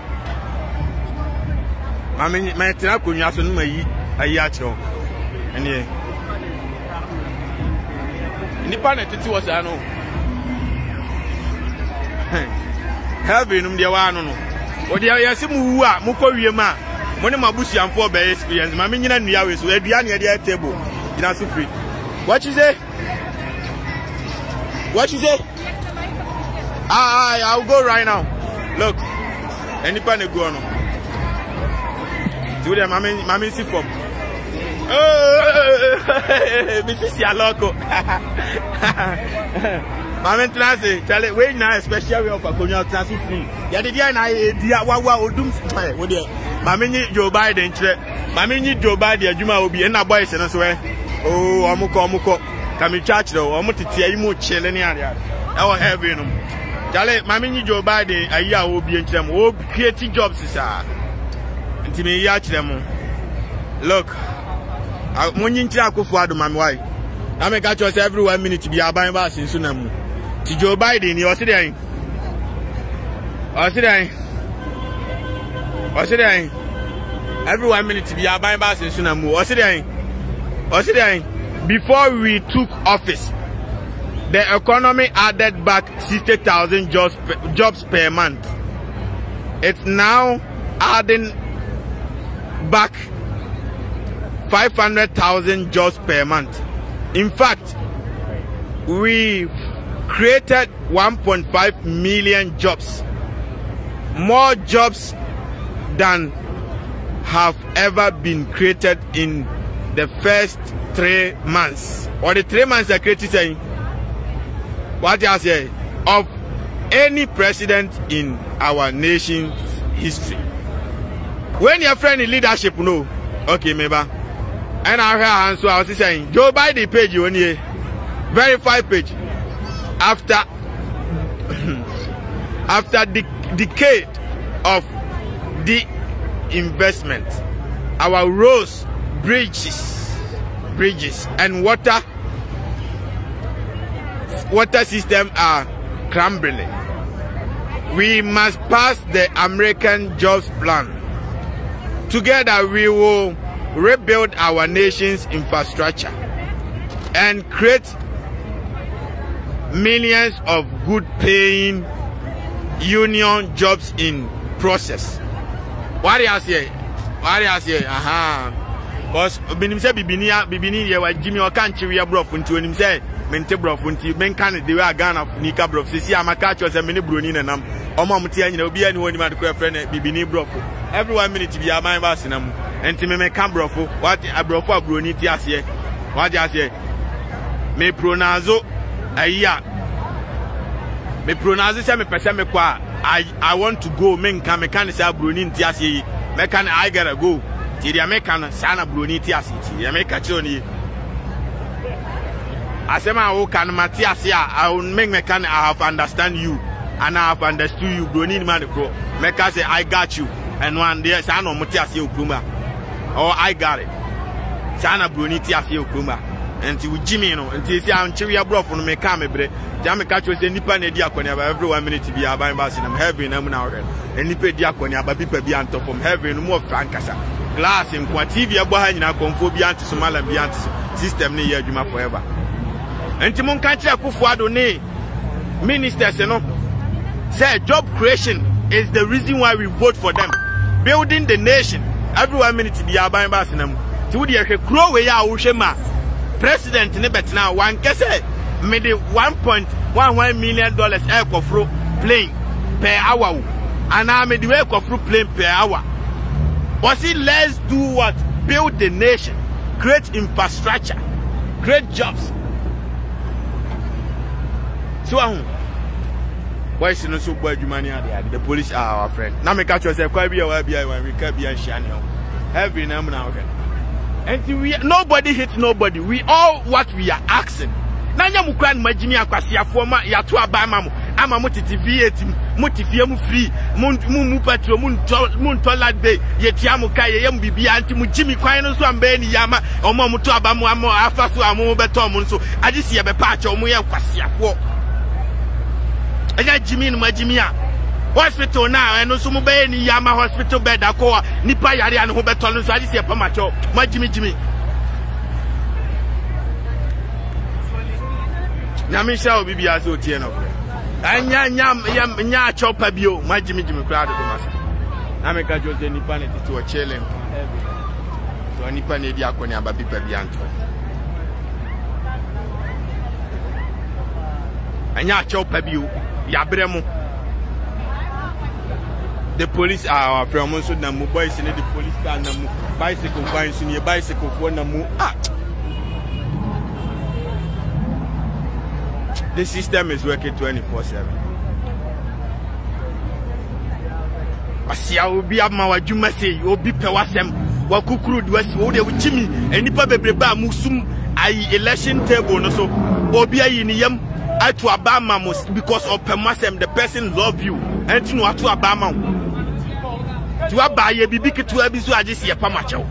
Mami my tena konya so no mayi ayi a kire. Ene nipa na titi wo sa no. Heavy num de wa no no. O de yesi mu wu a mu ko wie ma. Mo ne mabusiamfo be experience. Mami nyina nua we so adua na de table. Ina so free. What you say? What you say? I'll go right now. Look. Any pan go on. Do them, mammy, see from. Oh, Mrs. Yaloko. Mammy, translate. Tell it, wait now, especially of a colonial transfer free. Yadidia and I, dear, what Odum. Mammy, Joe Biden, Mammy, Joe Biden, Juma will be in a boys and I swear. Oh, Amuko, come in church though, I'm to tell you more chilling area. I will have you. Jale, Mammy Joe Biden, a year will be in them. Oh, creative jobs, sir. And to me, yach them. Look, I'm going to go for my wife. I make catch us every 1 minute to be a buying bass in Sunamu. To Joe Biden, you're sitting. Every 1 minute to be a buying bass in Sunamu. Or sitting. Before we took office, the economy added back 60,000 jobs per month. It's now adding back 500,000 jobs per month. In fact, we created 1.5 million jobs, more jobs than have ever been created in the first 3 months, or the 3 months I created saying what I say of any president in our nation's history. When your friend in leadership no, okay, maybe, and I heard so I was saying Joe Biden page you only verify page after after the decade of the investment, our roads, bridges and water system are crumbling. We must pass the American Jobs Plan. Together we will rebuild our nation's infrastructure and create millions of good paying union jobs in process. What do you say? What do you say? Because when you say Bibini, you are Jimmy or can't you bro funti when you say mente bro funti men can they were Ghana Nika bro. See, I'm a catch was a mini brunin and Omamuti and be anyone you might friend Bibini bro. Every 1 minute to be a mind bass in them and to me come bro. What a bro for bruniti as ye? What you say? Me pronazo a year. Me pronazo me person me qua. I want to go men can mechanic brunin tiasi. Mekan I gotta go. The American Sana Bruniti City, the American Choni. As a man who can Matthias, I will make Mekan. I have understand you and I have understood you. Brunin Manico. Meka say, I got you. And one day, Sana Matthias Yukuma. Oh, I got it. Sana Bruniti Yukuma. And to Jimmy, and to see I'm Chiria bro from Mekame Bre. Jamaica was the Nippon Diaconia every 1 minute to be a buying bass in heaven. I'm now and Nippon Diaconia, but people be anto from heaven, more Francasa. Glass in Quantivia behind na conphobia to Somalian Bianti system near Juma forever. And Timon Kancha Kufuado ne ministers, you know, say job creation is the reason why we vote for them. Building the nation. Every 1 minute to be a buying bass in them. To the crow way out Ushema. President Nebet now one case made $1.11 million aircraft plane per hour. And I made the aircraft plane per hour. But see, let's do what? Build the nation, create infrastructure, create jobs. So, why is it so bad? The police are our friend. Now, me catch yourself. Quite be aware, we can't be a shiny. Every name now. And nobody hits nobody. We all what we are asking. Nanya mukran majimi akwasi former yatu abama ama mutiti VAT mutifie mu free mu petrol mu toilet bay yetia mu kai yem bibia anti mu jimi kwan no so ambe ni yama omo muto abamu amo afaso amo beto mu nso agisi ye be pa acha omo ye kwasi afo anya jimi no majimi a hospital na eno so mu be ni yama hospital bed akwa nipa yare an ho beto no so agisi ye pa macho majimi Nyamisha will be as old no. And nya chopper bio, my Jimmy crowd of the master. Nameka Jose Nipanity to a chilling. So any panny diaconia, but people bianto. And nya chopper bio, Yabremo. The police are our from also Namu boys in the police car, Namu bicycle fines in your bicycle for Namu. The system is working 24/7. Asia will be up my Juma say, you'll be pewasem, Wakukru, West, Ode with Jimmy, and Nipa Bebreba Musum, election table, no so, Obia Yam, I to Obama must because of Pemasem, the person love you, and to know to Obama. To Abaya Bibiki to Abisu, I just see a Pamacho.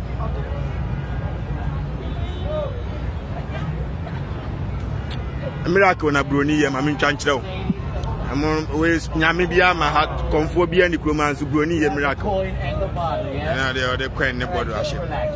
Miracle na broni ye mami chanchrew am always nyamebia ma hat konfobia ni kromansu broni ye miracle na the queen ne bodo ashe.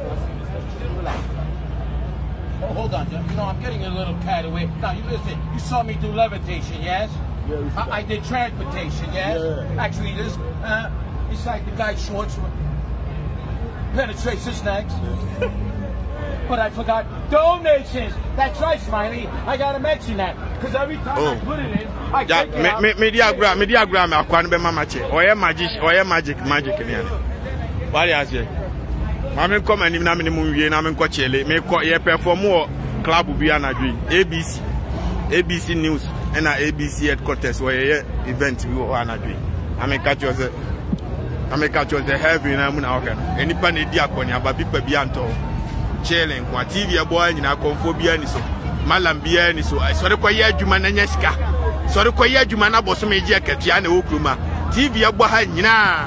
Hold on, you know I'm getting a little carried away. Now you listen, you saw me do levitation, yes? I did transportation, yes? Yeah. Actually this it's like the guy shorts penetrations next. But I forgot donations. That's right, Smiley. I gotta mention that because every time I put it in, I take it out. Me diagram. I can't be mama che. Oye magic. What do you say? I come and even I'm in the movie and I'm in Coachella. Me perform more club will be an agree. ABC News and ABC headquarters where event we will agree. I may catch you the heavy and I'm not okay. Any panic diaconia, but people be anto. Chilling, what TV boy in a conphobia so. Malam Biani so. I saw the quiet Jumanesca. So the quiet Jumana Bossome jacket, Yana Okruma. TV behind na.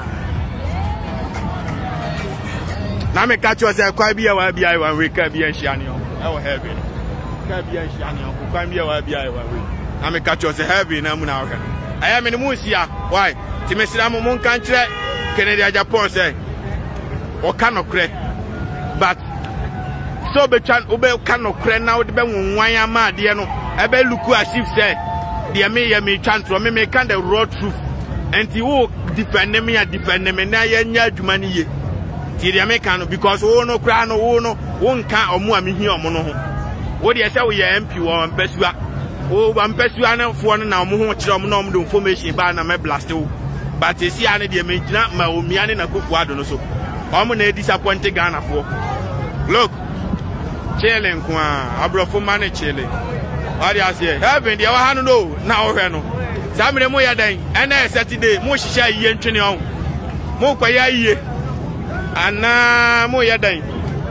Now me catch you as a quite be a YBI when we can be a Shanio. Our heavy. Can be a Shanio, who can be a YBI when we. Now me catch you as a heavy and I'm now. I am in the Musia. Why? Timesamo Mon country, Canada, Japan say. Or cannot crack. But so be chan ube cannot crack now the Ben Wayama, dear no. I bet look as if say, dear me chant from me make the raw truth. And he will defend me and now you're money. The American because no crown no one can or more me here mono. What do you say we are MP or Pesua? Oh, one Pesua for now more nom information by my blast. But you see, I need to make not my omian in a good water so. I'm a disappointed Ghana for. Look, chilling, I brought for money chilling. What do you say? Heaven, the other no, now, Reno. Some of them are dying, and I Saturday, more share ye and Trinity. More by ye. Ana mo ya dan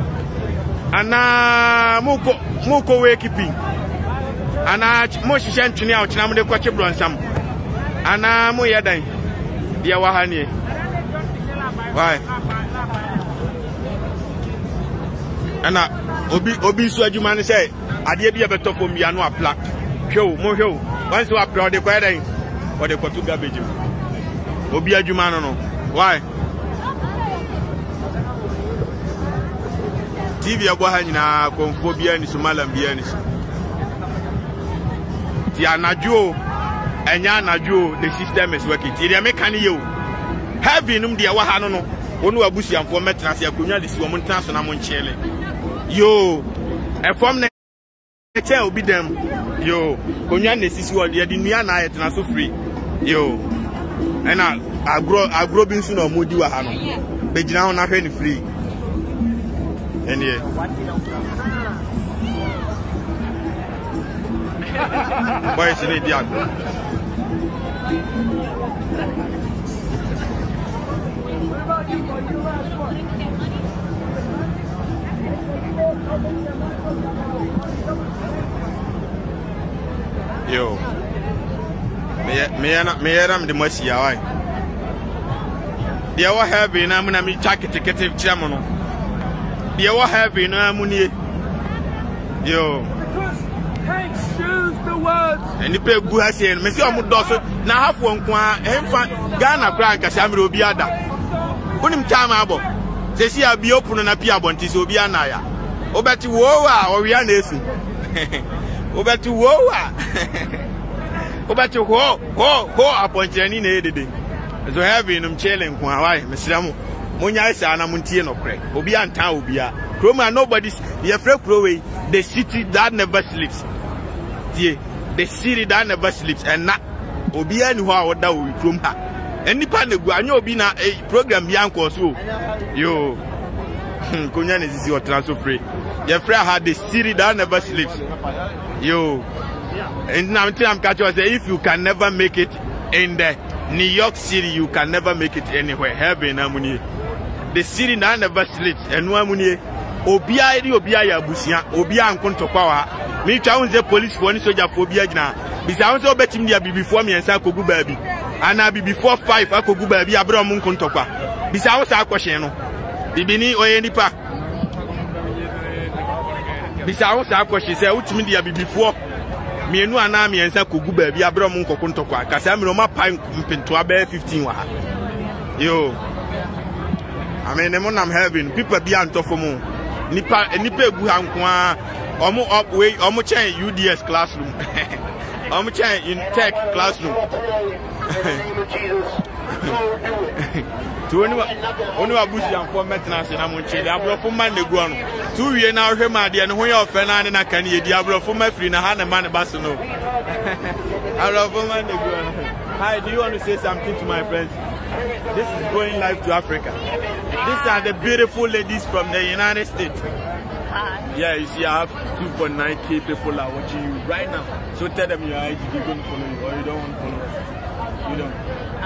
ana moko we keeping ana mo hihye ntwene a otena mo de kwache bronsam ana mo ya dan dia wa ha ne why ana obi su adwuma ne say ade bia beto fom bia no apla hwew once you apla de kwa dan o de kwato garbage obi adwuma no why TV aboha nyina konfobia ni so malam bia ni so ti anajo enya anajo the system is working ti dey make an you heavy num dey wa ha no wonu abusiamfo metena se akonya de si wo montan so na mo nchele yo e form na che obi dem yo konya na sisi wo de nua na ayetena so free yo ena agro bi nso na omodi wa ha no be gina ho na hwe ni free. And yeah. Boy, it's an idiot. Yo. Me am the mercy, why? They were heavy, and I'm going to be jacket chairman. They were heavy, no money. Yo. Hanks, choose the words. And the pay good has said, Monsieur Mudoso, now have one quan, Ghana Crank, as I'm Robiada. Put him time abo. They see I'll be open on a Pia Bontis, Obianaya. Obeti Woa, or Rianesu. Obeti Woa. Obeti Ho, upon Jenny Nady. So heavy in them chilling, why, Mr. Monya is an amuntian of crack. Obia and Town Obia. Chroma, nobody's the afraid Croway, the city that never sleeps. The city that never sleeps, and not Obia and how that will chrome her. Any part of Guano Bina a program Bianco so. Yo, Kunyan is your transfer free. Your friend had the city that never sleeps. Yo, and now I'm catching say if you can never make it in the New York City, you can never make it anywhere. Heaven, Amuni. The city that never sleeps, and one money. Obia Busia, Obia and Contoqua. Me town the police for any soldier phobia now. Because I also bet him there before me and Sako baby. And I'll be before 5, I could go baby, Abraham Contoqua. Because I was a question. Bibini or any pa. Because I was a question, say, which means there be before me and one army and Sako baby, Abraham Contoqua. Because I'm no pine to a bear 15. Yo. I mean, the one I'm having, people be on top of me. Nipa Guhankwa, almost up way, almost change UDS classroom. Almost change in tech classroom. To only a bush and for maintenance in Amunche, Diablo for man the ground. 2 years now, him, my dear, and who are Fernand and I can hear Diablo for my free and a hand man Bassano. I love man the ground. Hi, do you want to say something to my friends? This is going live to Africa. These are the beautiful ladies from the United States. Yeah, you see, I have 2.9K people are watching you right now. So tell them your IG, you're going to follow you, or you don't want to follow us. You don't.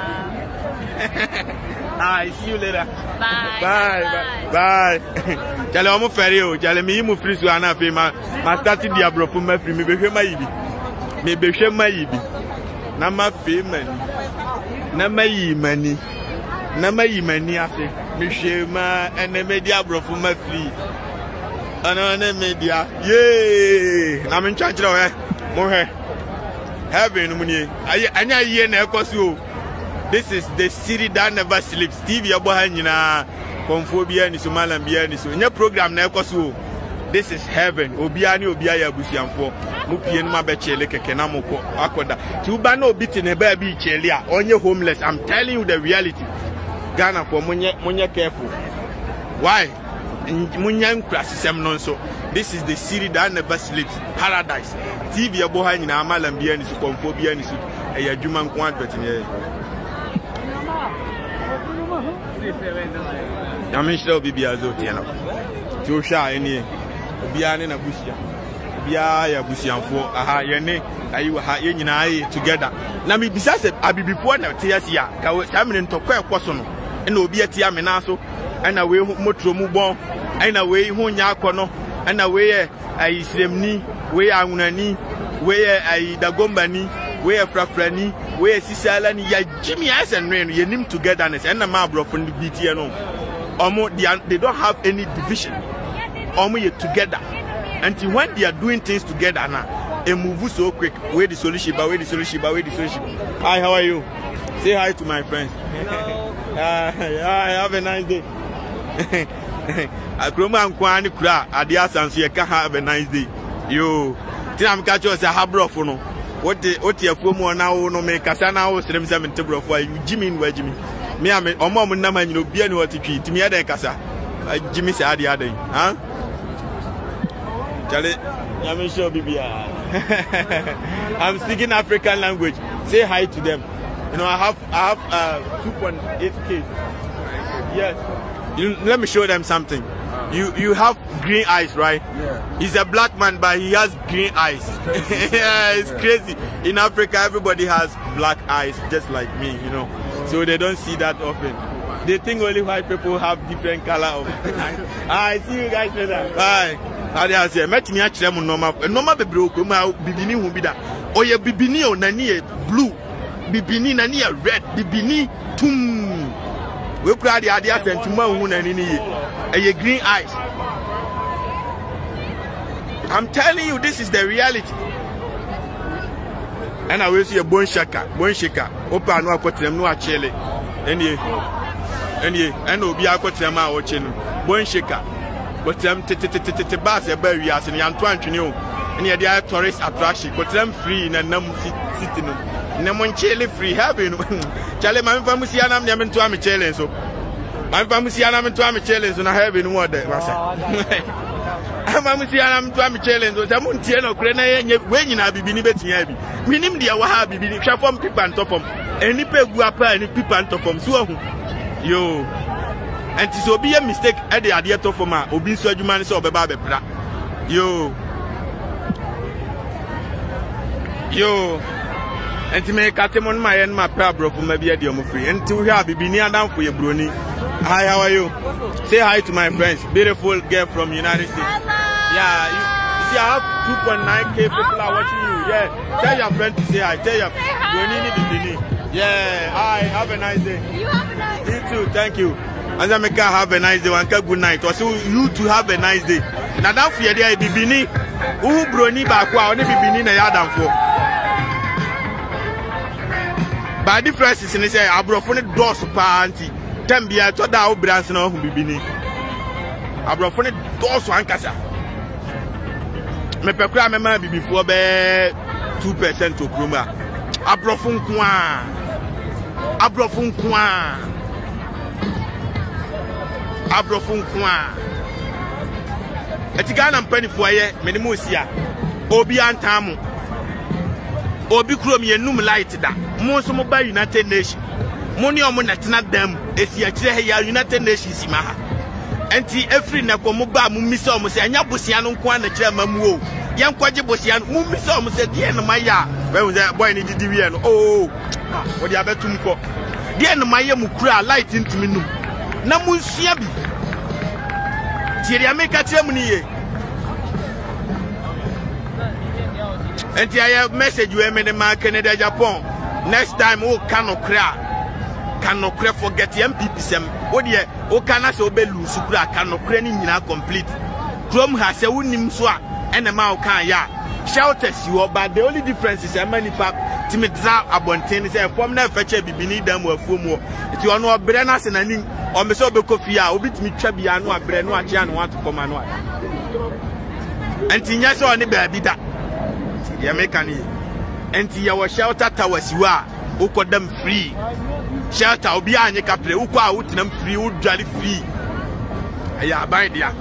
I see you later. Bye. Bye. Jale omo fere o, jale mi mu free so ana fe ma start Diablo for my free me be hwe mayibi. Me be hwe mayibi. Na ma fe mani. Na mayi mani. Na mayi mani afi. Me hwe ma ene me Diablo for my free. Ana ene media. Yay! Na me ncha kire o he. Mo hwe. Heaven mu ni. Anya ye na ekoso. This is the city that never sleeps. TV Abohanyina, Conphobia, Nisumalan Bia, Nisu. In your program, Nekosu. This is heaven. Obiani, Obiaya Busian for Mupian Mabechele, Kenamoko, Akoda. Tubano beating a baby chelia, on your homeless. I'm telling you the reality. Ghana for Munya careful. Why? Munyan Krasisem Nonso. This is the city that never sleeps. Paradise. TV Abohanyina, Malan Bia, Nisu, Conphobia, Nisu, a Yajuman Quantity. I'm sure be as Otiano. To shy any Bian and Abusia. Bia Busian for aha yene, you are together. Nami besides I be before now, Tiasia, Camin to Quack Quasono, and Obia Tiaminaso, and away Motro Mubon, and away Hunyakono, and away I Semni, where I Unani, where I Dagombani. Where Frafrani, where Sisalani, ya Jimmy Ass and Rain, you name togetherness, and the Mabro from the BTNO. They don't have any division. Almost together. Until when they are doing things together now, they move so quick. Where the solution, where the solution, where the solution. Hi, how are you? Say hi to my friends. Hello. Have a nice day. Akroma and Kwani Kra, Adias and so you can have a nice day. You, Tinam catch us a habro for no. What your former now no make Casana or 7 table for you, Jimmy, where Jimmy. Me, I'm a mom and number, you be what to treat me at the Casa. Jimmy said the other, huh? Tell it, I'm sure, Bibia. I'm speaking African language. Say hi to them. You know, I have 2.8K. Yes. Let me show them something. You have green eyes, right? Yeah. He's a black man, but he has green eyes. Yeah, it's crazy. In Africa, everybody has black eyes, just like me, you know. So they don't see that often. They think only white people have different color of eyes. I see you guys later. Bye. How do I say? Met me actually normal. Normal be broke. My bibini who be that. Oh yeah, bibini or nani blue. Bibini nani red. Bibini tum. We proud the idea and tomorrow and green eyes. I'm telling you, this is the reality. And I will see a bone shaker. Open no put them no chile. And be a put them out watching bone shaker. But them bass a berry as in Antoine to know. And yet they are tourist attraction. But them free in a number sitting. Namon chile free having Charlie, my family, I'm never to am challenge. So my family, I'm to am challenge, and I have in what I'm to am challenge. So I'm on Tiano, Crane, when you have been betting heavy. Minim the Wahabi, Shafom people and top from any people and people and top from so yo. And to be a mistake at the idea to form Obi Sojuman so Babe yo. And to make a on my end, my bro for maybe a deal free. And to have been near down for your brony. Hi, how are you? Say hi to my friends. Beautiful girl from United States. Hello. Yeah, you see, I have 2.9K people are watching you. Yeah, tell your friend to say hi. Tell your friend. Yeah, hi, have a nice day. You have a nice day. You too, thank you. As I make have a nice day, one good night. Also, you too have a nice day. Now, that for your day, Bibini. Who brony back? Only Bibini na yadam for. By difference is in the Abrofone doors party. Tembia to da obrands no bibini. Abrofone doors one kasa. Me pekura me ma bibi before be 2% to kroma. Abrofon kwa. abrofo nkoa etigana mpanifo aye menimu sia obi antamu obi krom yenum light da mo so mo ba United Nations mo ni omo netna dam esi akire he ya United Nations ma ha enti every na ko mo ba mo misa omo se anya bosia no nko na kire mamu o yen kwaje bosia no mo misa omo se die na maya we wo boy ni didi wie no o di abetum ko die na maya mu kura light ntimi num na mo nsia bi tieri ameka kire mu ni ye enti aye message we me ma Canada Japan next time o kanokra forget MPP sem o de o kana se obelu sukura kanokra ni nyina complete from ha se wonim so a ene ma o kan ya shelters you but the only difference is many pap timidza abonten say form na feche bibini dam afuomu enti ono obre na se nani o me se obekofi a obitimi twa bia no abre no ache anu ato koma no enti nya se oni ba bi da ya mekani enti ya wo shelter towers you are ukodam free shelter obi anye kapre ukwa a utinam free udwale free ya ban dia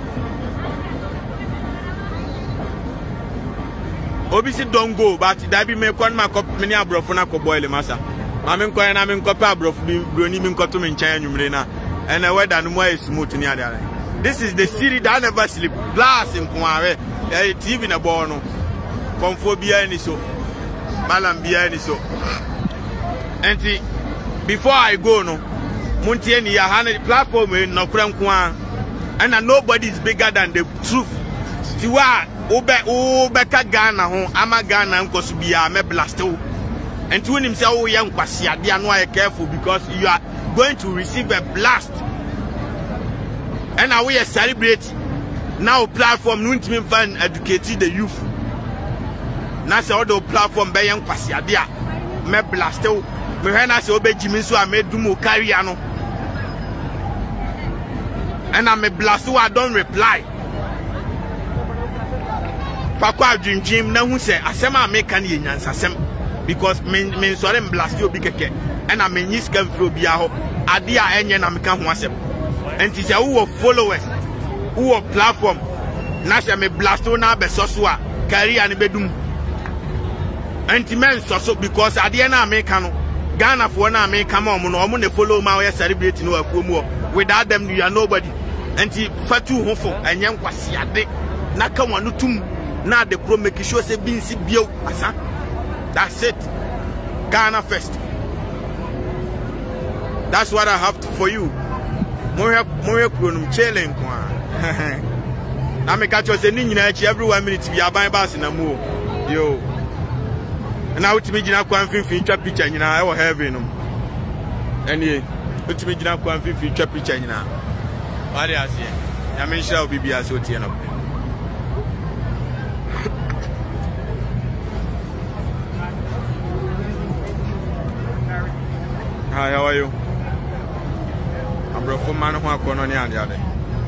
obi si don't go but that be me kon ma kop mini abrofo na ko boil masa ma me nko na me nko pa abrofo bi broni mi nko to me nchan anwumre na and the weather no more smooth ni ade. This is the city that never sleep blast in Kuare TV na bo no Conphobia ni so malam bia ni so enti before I go no muntie ni ya hana platform no kura nko and nobody is bigger than the truth tiwa ube ka Ghana ho ama Ghana nkoso bia me blast o enti wonim se wo ye nkwase ade anu aye careful because you are going to receive a blast and now we are celebrating now platform no ntimi fan educate the youth na se odo platform be ye nkwase ade a me blast o me hwe na se obejimi so a medumo carry ano and I me blast o I don't reply fakwa adwinjim na hu se asem a me kan ye nyansasem because me sore blast obi keke and I me nyis kan fro bia ho ade a enye na me kan ho asem enti se wo followers wo platform na se me blast o na be so a career ne bedum enti men so because ade na me kan no Ghana for na me come on no ne follow ma we celebrate no afuomu without them you are nobody enti fatu ho fo enye nkwase ade na ka wonu tum na the pro make sure say binsi bio asa that's it Ghana first that's what I have for you mo kronum challenge kwa na me ka cho say ni nyina achi every 1 minute bi aban bass na mu yo na utimi gina kwa mfimfin twa picture nyina e wo heaven no enie utimi gina kwa mfimfin twa picture nyina wari ase ya me shall bibi ase otie no Hi, how are you? I'm bro from man who akono ni ande ade.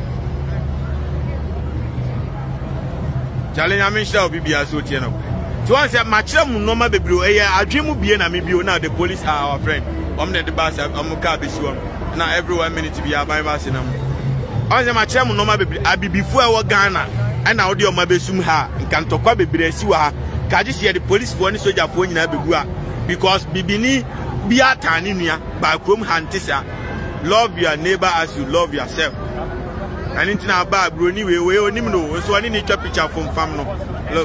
Jale ya me shall bibi ase otie no. To answer matchem normal bebre eh adwemu bie na me bio now the police are our friend. The bus car be so now every 1 minute be aban bus na mo. Answer matchem normal bebre abibifo e wo Ghana and na odi o mabesum ha nkantokwa bebre asi wa ha ka ji the police for ni soldier for nyina begu a because bibini bia tani nua ba krom hantisa love your neighbor as you love yourself. And intina ba broni we onim no so ani ni twa picture from fam no look.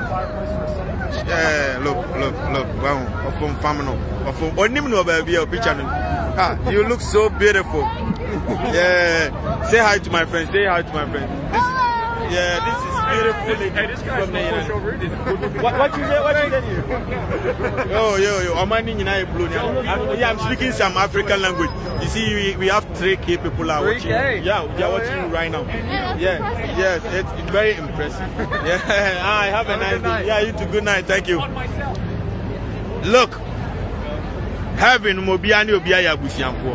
Yeah, look. Wow, from family. From onim no baby your picture. Ah, you look so beautiful. Yeah. Say hi to my friend. Say hi to my friend. This is beautiful. Hey, this guy's from what you say? What you say here? Yo. I'm speaking some African language. You see, we have 3K people are watching. Yeah, they are watching you right now. Yeah, yes, it's very impressive. Yeah, I have a nice day. Yeah, you too. Good night. Thank you. Look, having Mobiani Obiaya Busianko.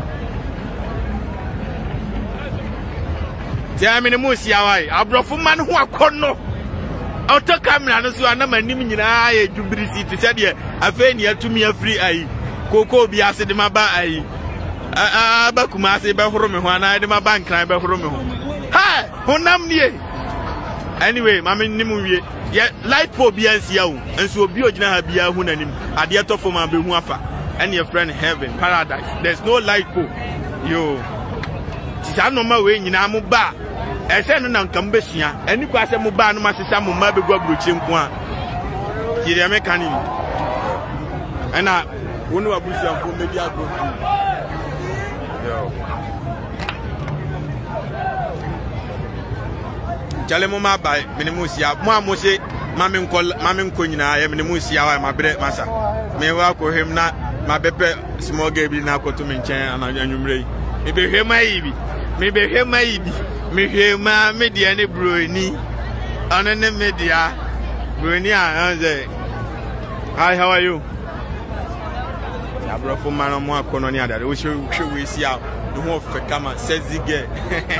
Tell me the most yawai. I brought for man who are corno. I'll talk camera no so I'm not my name in jubilee city. Said, yeah, I found here to me a free eye. koko bi ase de maba ayi ba kuma ase be horo me ho ana de maba nkran be horo me ho ha honam nie anyway mama nimu wie ye light pole bi ansia wo enso obi ogina ha bia hu nanim ade to fo ma be hu afa and your friend heaven paradise there's no light pole yo tisa no ma we nyina mo ba e se no na nkam besua ani kwa se mo ba no ma sesa mo ma be gwa brochi nko a tire me kan ni ana wonu abusia fo me bi agro yo chale mo ma ba minimu sia mo amose mame nko nyina ya minimu sia wa ma bre masa me wa ko hem na ma bepe small girl bi na ko to me nchen anwumre me be hwe mai bi me be hwe mai bi me hwe ma media ne broni anene media broni anze hi how are you ya bro for man mo akono ni adare we show we see out the whole fekama sexy girl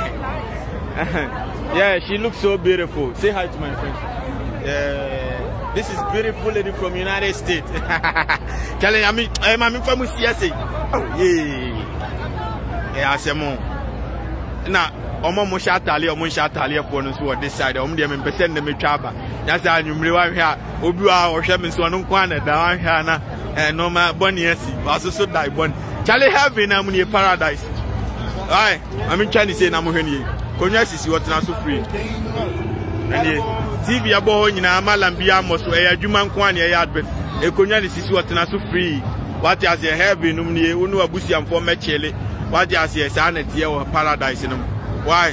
yeah, she looks so beautiful. Say hi to my friend. This is beautiful lady from United States. Kelly, I'm from USA. Oh, yeah, I say more. Now, Omo Shatali, Omo Shatali for us who are this side. Them percent them chaba. That's how you really here. Obua or Sherman so no kwana down here na. No ma boniesi. Also so die bon. Charlie heaven am near paradise. Aye, I'm trying to say na mo hweni. Konya sisi wotena so free. Ene TV abo nyina malambia moso e adwuma nko ane e advert. E konya ni sisi wotena so free. What as a heaven num nie wonu abusiamfo mechele. What as a sana tie wo paradise num. Why?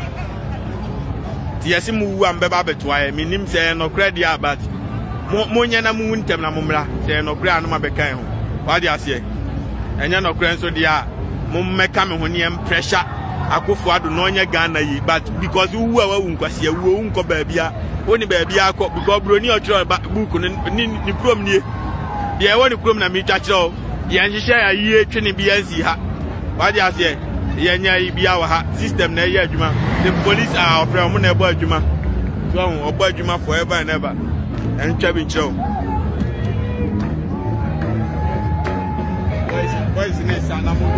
Tiesi mu wu ambeba betwa e minim se no credit about. Mo nya na mu ntem na momra. Se no credit no mabekan ho. What as e? Enya no credit so dia mo meka me ho ne pressure. Akufo ado no nya Ghana yi but because wu a wu nkwase wu nko baabia woni baabia akọ because broni ochro book ni prom nie ye woni prom na mi twachiro ye nhihye ya yi twene bia nsi ha wadi ase ye nya yi bia wa ha system na ye adwuma the police are afraid mo na ebo adwuma so obo adwuma forever and ever en twa bi chiro boys ni sana mo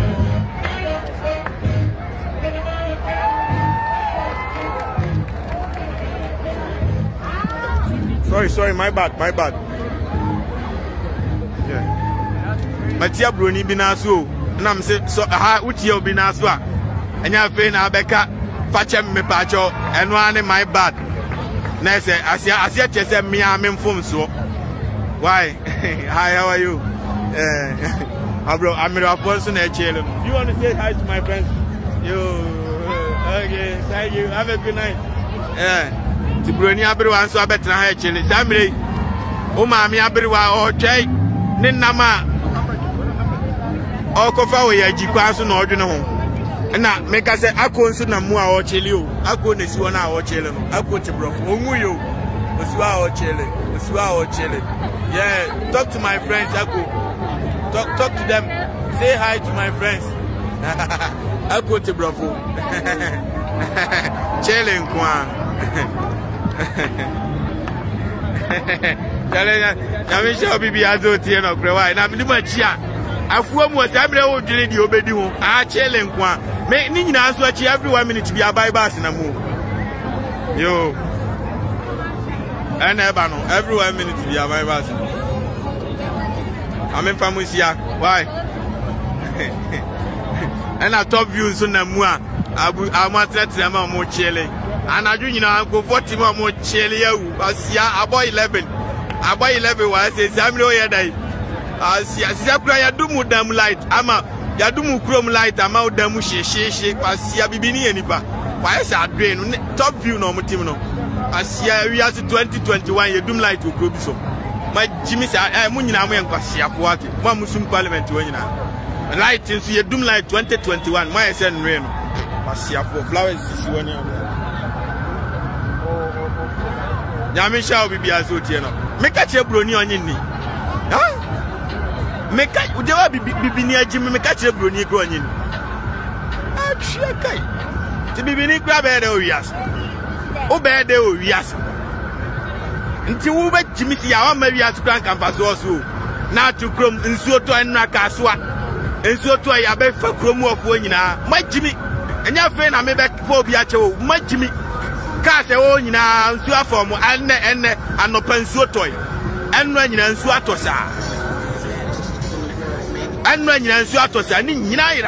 Sorry, my bad. Yeah. Matia broni binaso. Nam se so ha utie obinaso a. Enya fe na abeka fachem me pacho eno ane my bad. Na se asia chese me amemfom so. Why? Hi, how are you? Bro, I'm Rafonso na chele. You want to say hi to my friends? Okay, thank you. Have a good night. Yeah. Tibroni abriwa anso abetena ha echele samre o maami abriwa o twai ne nama o kofa wo ya jikwa anso na odwene ho na meka se akonso na mu a o chele o akon na siwo na a o chele no akon tibrofo onwu yo osiwa a o chele yeah talk to my friends talk to them say hi to my friends akon tibrofo chele nkwa Kale na bibi azo tie no krewa na me ma chia afuo mu osamre wo dwene di obedi ho a chele nkwa me ni nyina aso achi every 1 minute bi abai bas na mu yo ana eba no every 1 minute bi abai bas amen famusia why ana top views na mu a abu amatratre ma mo chele anaju nyina ko 40 ma mo chele yawu asia aboy 11 wa se samre o yedai asia kura ya dumu dam light ama ya dumu chrome light ama o damu shesheshe asia bibini enipa wa esa adre no top view no mutim no asia wi as 2021 ye dum light o kro bi so ma jimi sa mu nyina mo enkwasea fo ake mo musum parliament wo nyina light nso ye dum light 2021 ma ese nre no asia fo flowers sisi woni Yami shall be azo tieno. Meka che broni onye ni. Ha? Meka udewa bibini ajimi meka che broni ko onye ni. Achia kai. Ti bibini kra be de owias. O be de owias. Nti wo be jimi ti ya wa ma wias kran campus so. na to krom nsuo to na kasoa nsuo to ya be fa krom ofo nyina magimi enya fe na me be fo bi a chewo magimi ka se o nyina nsuo afom enne anopa nsuo to enno nyina nsuo atosa enno nyina nsuo atosa ni nyina ira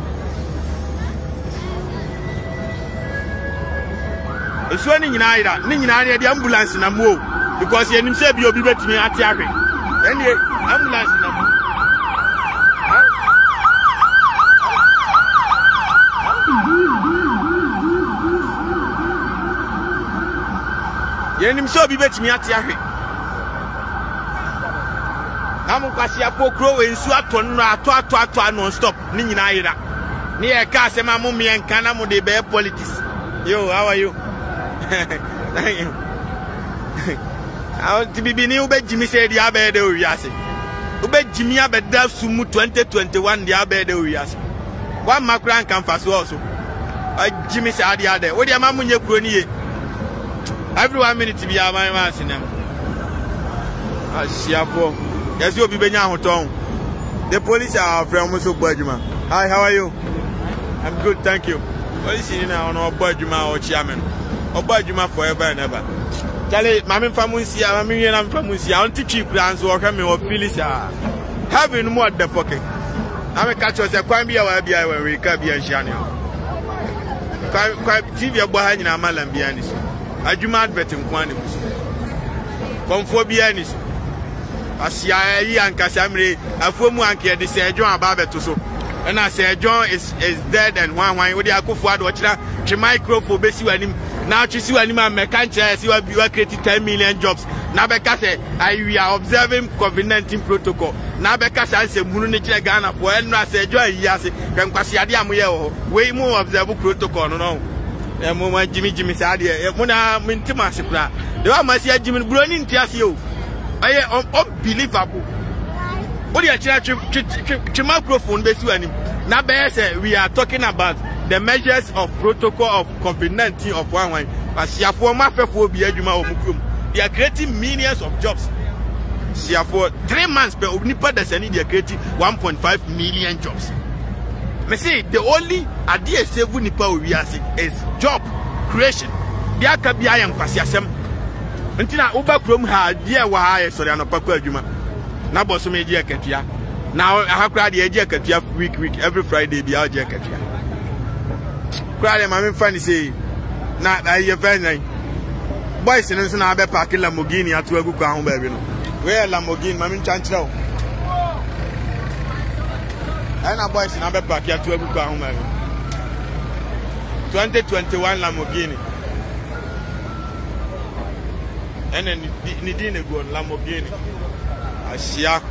nsuo ni nyina ira ni nyina na di ambulance na mo because yenim say bi obi betimi ate ahwe ene ambulance na mo yenim say obi betimi ate ahwe amu kwasi apokro we nsu ato no ato non stop ni nyina ira ni e ka se ma mu me nka na mu de be politics. Yo, how are you? Thank you. To be new bed Jimmy said the Abed Uriasi. Ube Jimmy Abed Sumu 2021 the Abed Uriasi. One Macron can fast also. Jimmy said the other. What your mamma your crony? Every 1 minute to be our man in them. I see a poor. Yes, you'll be Benyaho Town. The police are from Musso Bergman. Hi, how are you? I'm good, thank you. What is it now on our Bergman or chairman? Or Bergman forever and ever. Charlie, Mammy Famusia, Mammy and Famusia, I want to cheap plans or coming or Phyllis are having more the fucking. I'm a catcher, a crime be our BI when we can be a Shania. Quite TV behind our Malan Bianis. I do mad betting quantities. Come for Bianis. Asia and Casamre, a full monkey, they say John Barbetuso. And I say John is dead and one with the Aku Fuad Watcher, Chimicro for Bessie and him. Now, you see, any man mechanics, you are creating 10 million jobs. Now, because we are observing COVID-19 protocol. Now, because I say, Munich Ghana for Enra say, Joy, yes, can Quasiadia Muyo, way more observable protocol, no. A moment, Jimmy Sadia, Mona Mintimasipra. The one must see Jimmy Brunin Tiasio. I am unbelievable. What are you microphone basically? Now, we are talking about the measures of protocol of COVID-19 of one. They are creating millions of jobs. For 3 months, they are creating 1.5 million jobs. I say the only idea is job creation. There can be I am Pasiasem. Until Uber Chrome had dear Wahai, so they are not Papa Juma. Now, Bossome dear Katia. Now, I have cried the Katia week, every Friday, be our Katia. Cry, I'm funny say, not I have any boys and I be parking Lamborghini at Wagu Crown Baby. Where Lamborghini, Mammy Chancho. And our boys and I be parking at Wagu Crown Baby. 2021 Lamborghini. And then Nidine go Lamborghini. Asia.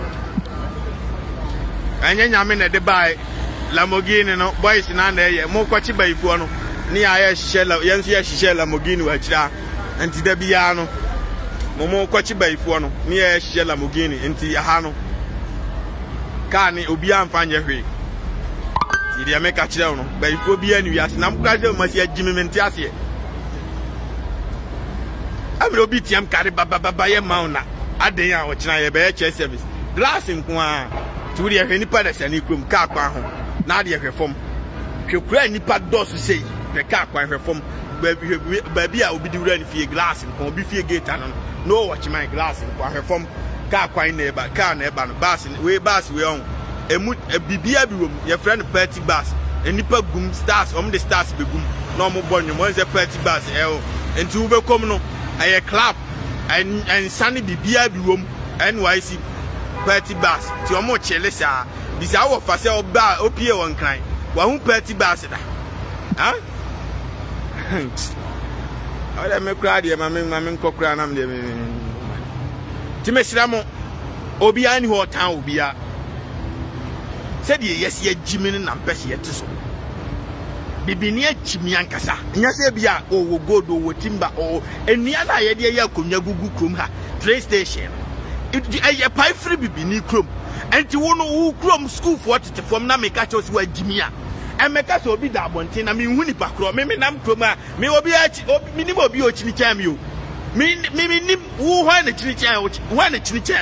And then I'm in a Dubai. Lamborghini no boys na na ye mo kwachi baifu no ni aye shela yenso ye hihye Lamborghini wa kira enti da bia no mo kwachi baifu no ni ye hihye Lamborghini enti ha no ka ni obi amfanye hwe ti dia me ka kira no baifu bia ni wiase na mkraje ma si agimementi ase amro bi tiam kare baba ye mauna aden a wo kira ye be che service glass nko a ti wo dia hwe nipa da sani krom ka kwa ho na de hwefom hwekura nipa dosu sei hweka akwan hwefom baby a obi di wura ni fie glass nko obi fie gate anon no watch my glass nko hwefom ka akwan na eba ka na eba no bus we on emu bibia bi wom ye friend party bus enipa gum stars om the stars be gum na omo bonyo mo nze party bus enti wo be kom no aye club and sunny bibia bi wom NYC party bus ti omo chele sa bisa wo fa se oba opie won kran wa hu party bus da ha ala me kra de ma me kokra na me de ti me sira mo obi ani ho tan obi a se de yes ye jimini na mpese ye tiso bibini achimi ankasa nya se bia o wo gold o wo timba o enua na ye de ye akonya gugu krom ha train station e pie free bibini krom enti wo no wo krom school for tete form na me ka chose wa jimi a e me ka so obi da abonten na me hu ni pakro me nam krom a me obi achi me ni obi o chini chan me o me ni wo hwa na chini chan wo hwa na chini chan me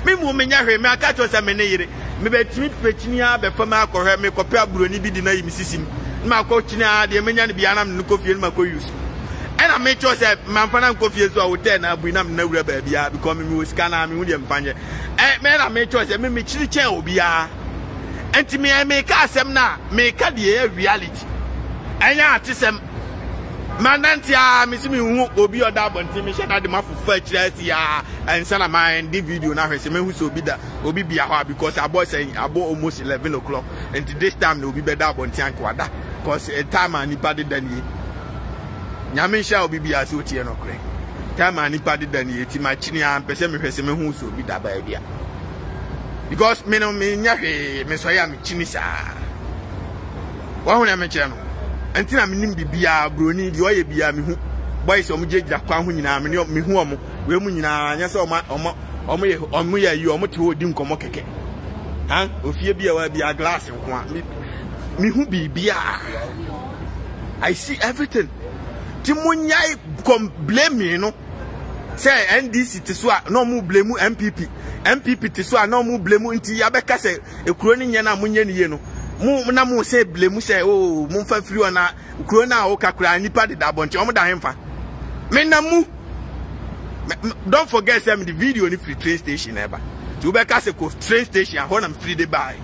me mu menya hwe me aka to say me ne yire me betimi pechinia be fama akohwe me kope aburoni bi di na yimi sisim ma ko chinia de menya ne bia na me ko fie ma ko use and I make sure say man fa na ko fie so hotel na abu na me na wura ba bia because me we scan na me hu de mpanye me na make sure say me chiri chen obi a enti me ka asem na me ka de reality anya atisem manantia me si me hu obi oda bonti me sheda de mafufu akirasi ya ensana man di video na hwese me hu so obi da obi bia ho because abo say abo almost 11 o'clock and this time na obi be da bonti ankwada because time ani pade dani nyame sha obi bia so tie no kre time ani pade dani ti ma chini an pese me hwese me hu so obi da ba bia because me no me nya hwe me so ya me chini sa wa hu na me kire no antina menim bibia broni di oye bia me hu boys omo jejira kwa ho nyina me hu omo we mu nyina anya se omo ye yi omo te odi nkomo keke han ofie bia wa bia glass nko a me hu bibia I see everything timunyai blame me no say NDC te so a no mu blame MPP te so a no mu blame nti ya beka se ekuro ni nya na munye ni ye no mu na mu say blame say oh mu fa free ona kuro na o kakura nipa de da bonche o mu da hemfa me na mu don't forget say the video ni free train station eba to be ka say ko train station ho na free de buy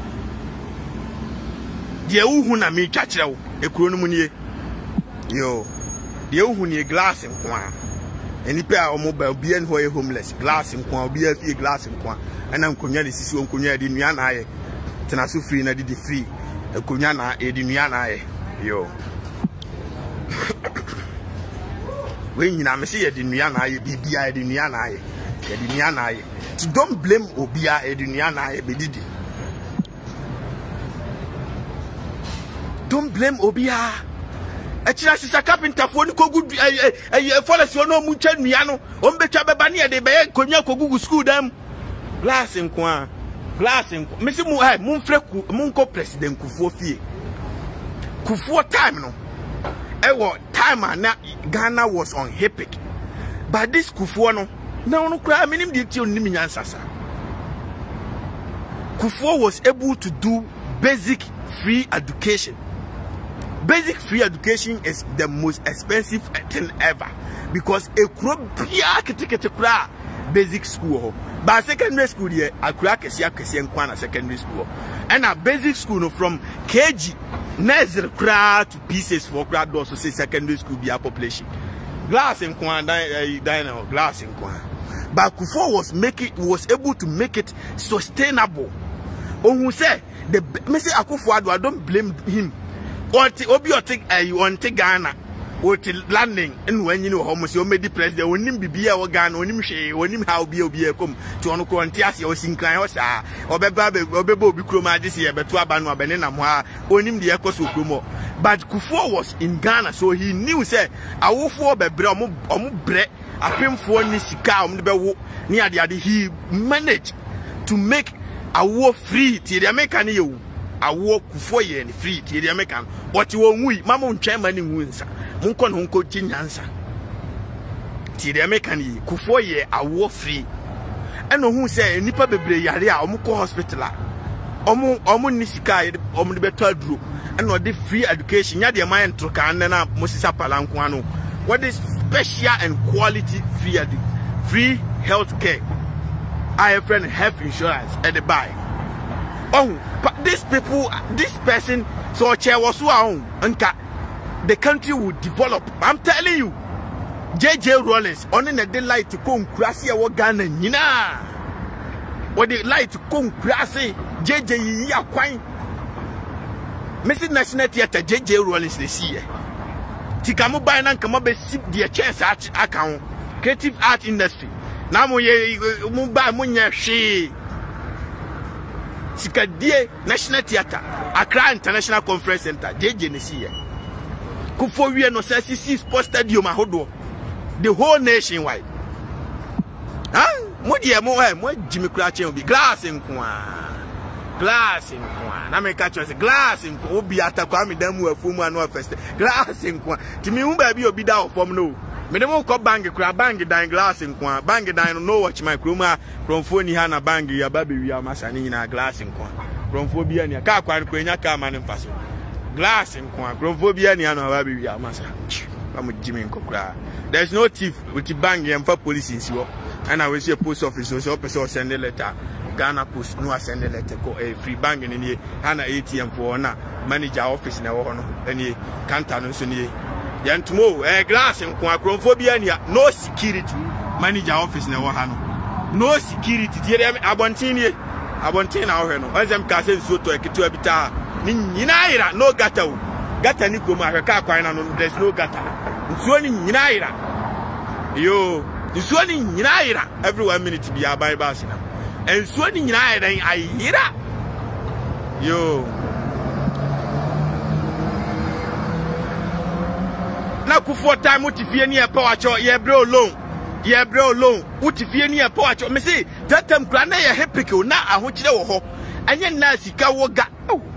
de uhu na me twa kire wo ekuro no mu nie yo de uhu ni glass nko a enipa a omo ba obi en ho e homeless glass nko a obi afie glass nko a ana nkonya de sisi nkonya de nua na aye tena so free na di free ekonya na edi nua na aye yo we nyina me se ye di nua na aye bibia edi nua na aye edi nua na aye to don't blame obia edi nua na aye bedidi don't blame obia echira sisa carpenter fo ni kogu follow no mu twa nua no o mbetwa beba ne ye de be konya kogu school dem glass nko a glass nko mesi mu mu freku mu nko president Kufuor fie Kufuor time no time na Ghana was on epic but this Kufuor no cry minim de ti onim nyansasa Kufuor was able to do basic free education. Basic free education is the most expensive thing ever because a crop basic school. But secondary school here, I create secondary school. And a basic school from KG, nursery to pieces for grad also say secondary school be a population. Glass in Kwan, glass in Kwan. But Kufuor was able to make it sustainable. Who say the Mr. Akufo-Addo, I don't blame him. What Obiotic you want to Ghana. What landing and when you know how much you made the president when him be a Ghana when him she when him how be come to on Quantias or Sinclair or Bebo Bikroma this year but to Abano Benena when him the Echo Sukumo. But Kufuor was in Ghana, so he knew say I will for Bebre bread a pin for Nisika near the other. He managed to make a war free to the American you. I walk for ye and free to the American. What you won't we, Mamma Chairman in Windsor. Munkon Hunko Jinyansa. To the American Kufuor ye, I walk free. And who say Nipa Bebre Yaria, Omuko Hospital. Omu Nisika, Omu the better drew. And what the free education, Yadia Mayan Trokana, Mosisa Palanquano. What is special and quality free health care? I have friend health insurance at the buy. Oh, but these people, this person, so chair was own, and the country will develop. I'm telling you, JJ Rawlings, only they like to come crazy or Ghana, Nina. Or they like to come crazy, JJ Yaquine. Mrs. National Theatre, JJ Rawlings, they see. Tikamu by and come up and sip their chairs at account, creative art industry. Now, Mumbai Munya she. Sikadie National Theatre, Accra International Conference Center, JJ Nesiye. Kufuor we no say sports stadium ahodo. The whole nationwide. Huh? Mo Jimmy Cratch will be glass in Kwan. Glass in Kwan. Na me catch us glass in Kwan. Obi atakwa me dem we fumu anu fest. Glass in Kwan. Ti me baby obi da from no. Me dem ko bang kura bang dan glass nko bang dan no watch my chroma kromfo ni ha na bang ya ba be wi amasa ni na glass nko kromfo bia ni ka kwan ko nya ka ma ne mfaso glass nko kromfo bia ni na ba be wi amasa am jimi nko kura. There's no thief with the bang and for police in Siwo. And I will see a post office so person send a letter. Ghana Post no send a letter ko a free bang in here. Hana ATM for na manager office na wono. Any counter no so ni. Yan tomorrow glass and chromophobia no security manager office na wo ha no. No security. Tie abontini na wo no. Azem ka se so to eketu abita. Ni nyina ira no gata o. Gata ni ko ma hweka kwan na no there's no gata. Nsuo ni nyina ira. Yo, nsuo ni nyina ira. Every 1 minute be abai bass na. Nsuo ni nyina ira ayira. Yo. Na kufuo time utifie ni epa wacho ye bre alone utifie ni epa wacho me say that time kra na ye hepike na ahokire wo ho anye na sika wo ga.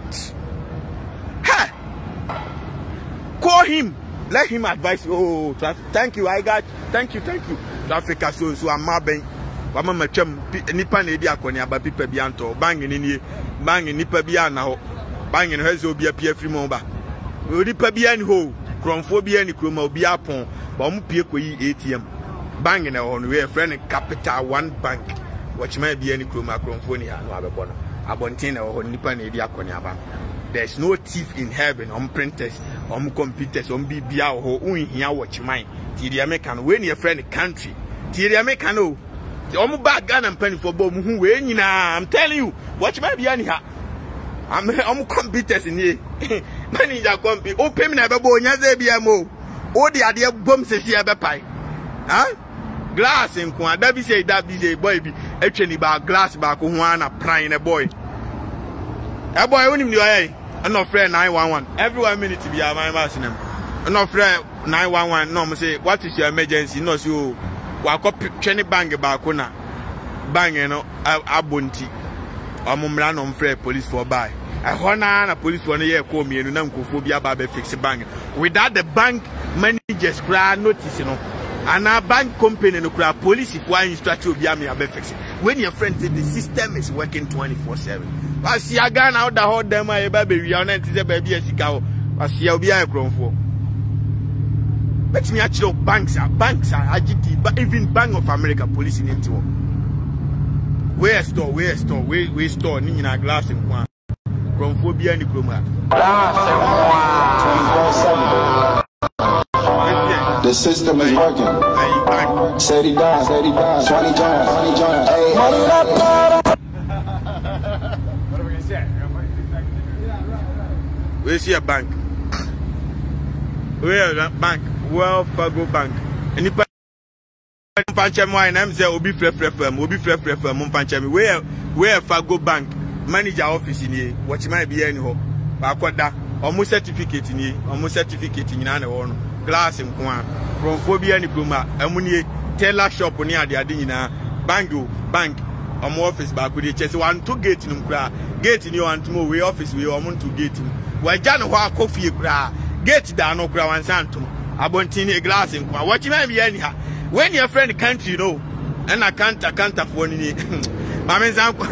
Ha. Call him. Let him advise. Oh, thank you. Thank you. Traffic so I'm maben. Wama machem nipa na edi akoni aba pipa bi anto. Bang nipa bi ana ho. Bang no hezo obi apia free mo ba. Nipa bi ani ho. Kromfo bi ani kroma obi apon. Ba mo pie koyi ATM. Bang na ho no we friend Capital One Bank. Watchman bi ani kroma kromfo ni ha no abebo no. Abontin na ho nipa na edi akoni aba. There's no thief in heaven. Printers, computers, BBA or here watchman. Tidia mekan when your friend country. Tidia mekano. The bag gun and penny for bomb who when I'm telling you, watchman be any ha. I'm computers in here. Manager compi open never bo nyaze biamo. O the idea bomb says here pie. Huh? Glass in Kwan, that be say boy be actually about glass back one a prime a boy. A boy only knew I'm not afraid 911. Every 1 minute to be a my master. I'm not afraid 911. No, I say, what is your emergency? No, so walk up Chenny bang back on bang, you know, a bunty. I'm on fair police for buy. I want a police for a year call me and Nankophobia baby fix a bang. Without the bank managers cry notice, you know. And our bank company no cry police if one instructor be a fix it. When your friend said the system is working 24/7. I see a gun out the whole damn my baby, we are not a baby as you go. I see I'll be a grown for. Let me actually banks are IGT, but even Bank of America police in it. Where store, Nina glass in one. Chromophobia and chroma. The system is working. Said he died. 20 joints. Hey, where's your bank? Where bank? Well, Fargo Bank. Any Fancham wine, I'm say Obi Frefrefem, where Fargo Bank manager office in here, what might be anyhow. Bakwada, almost certificate in here, almost certificate in one glass in Kwan, Chromophobia and Pluma, Amuni, Taylor shop on near the Adina, Bango, Bank. Office back with the chest 1-2 gate in gate in your and tomorrow we office we want to gate him. Why Jan coffee cry gate down no crown and santum. Abontini glass in what you may be anyhow. When your friend can't you know and I can't afford any Mamma's uncle.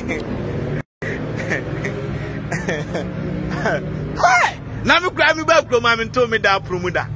Hi! Now me grab me back from my told me that promuda.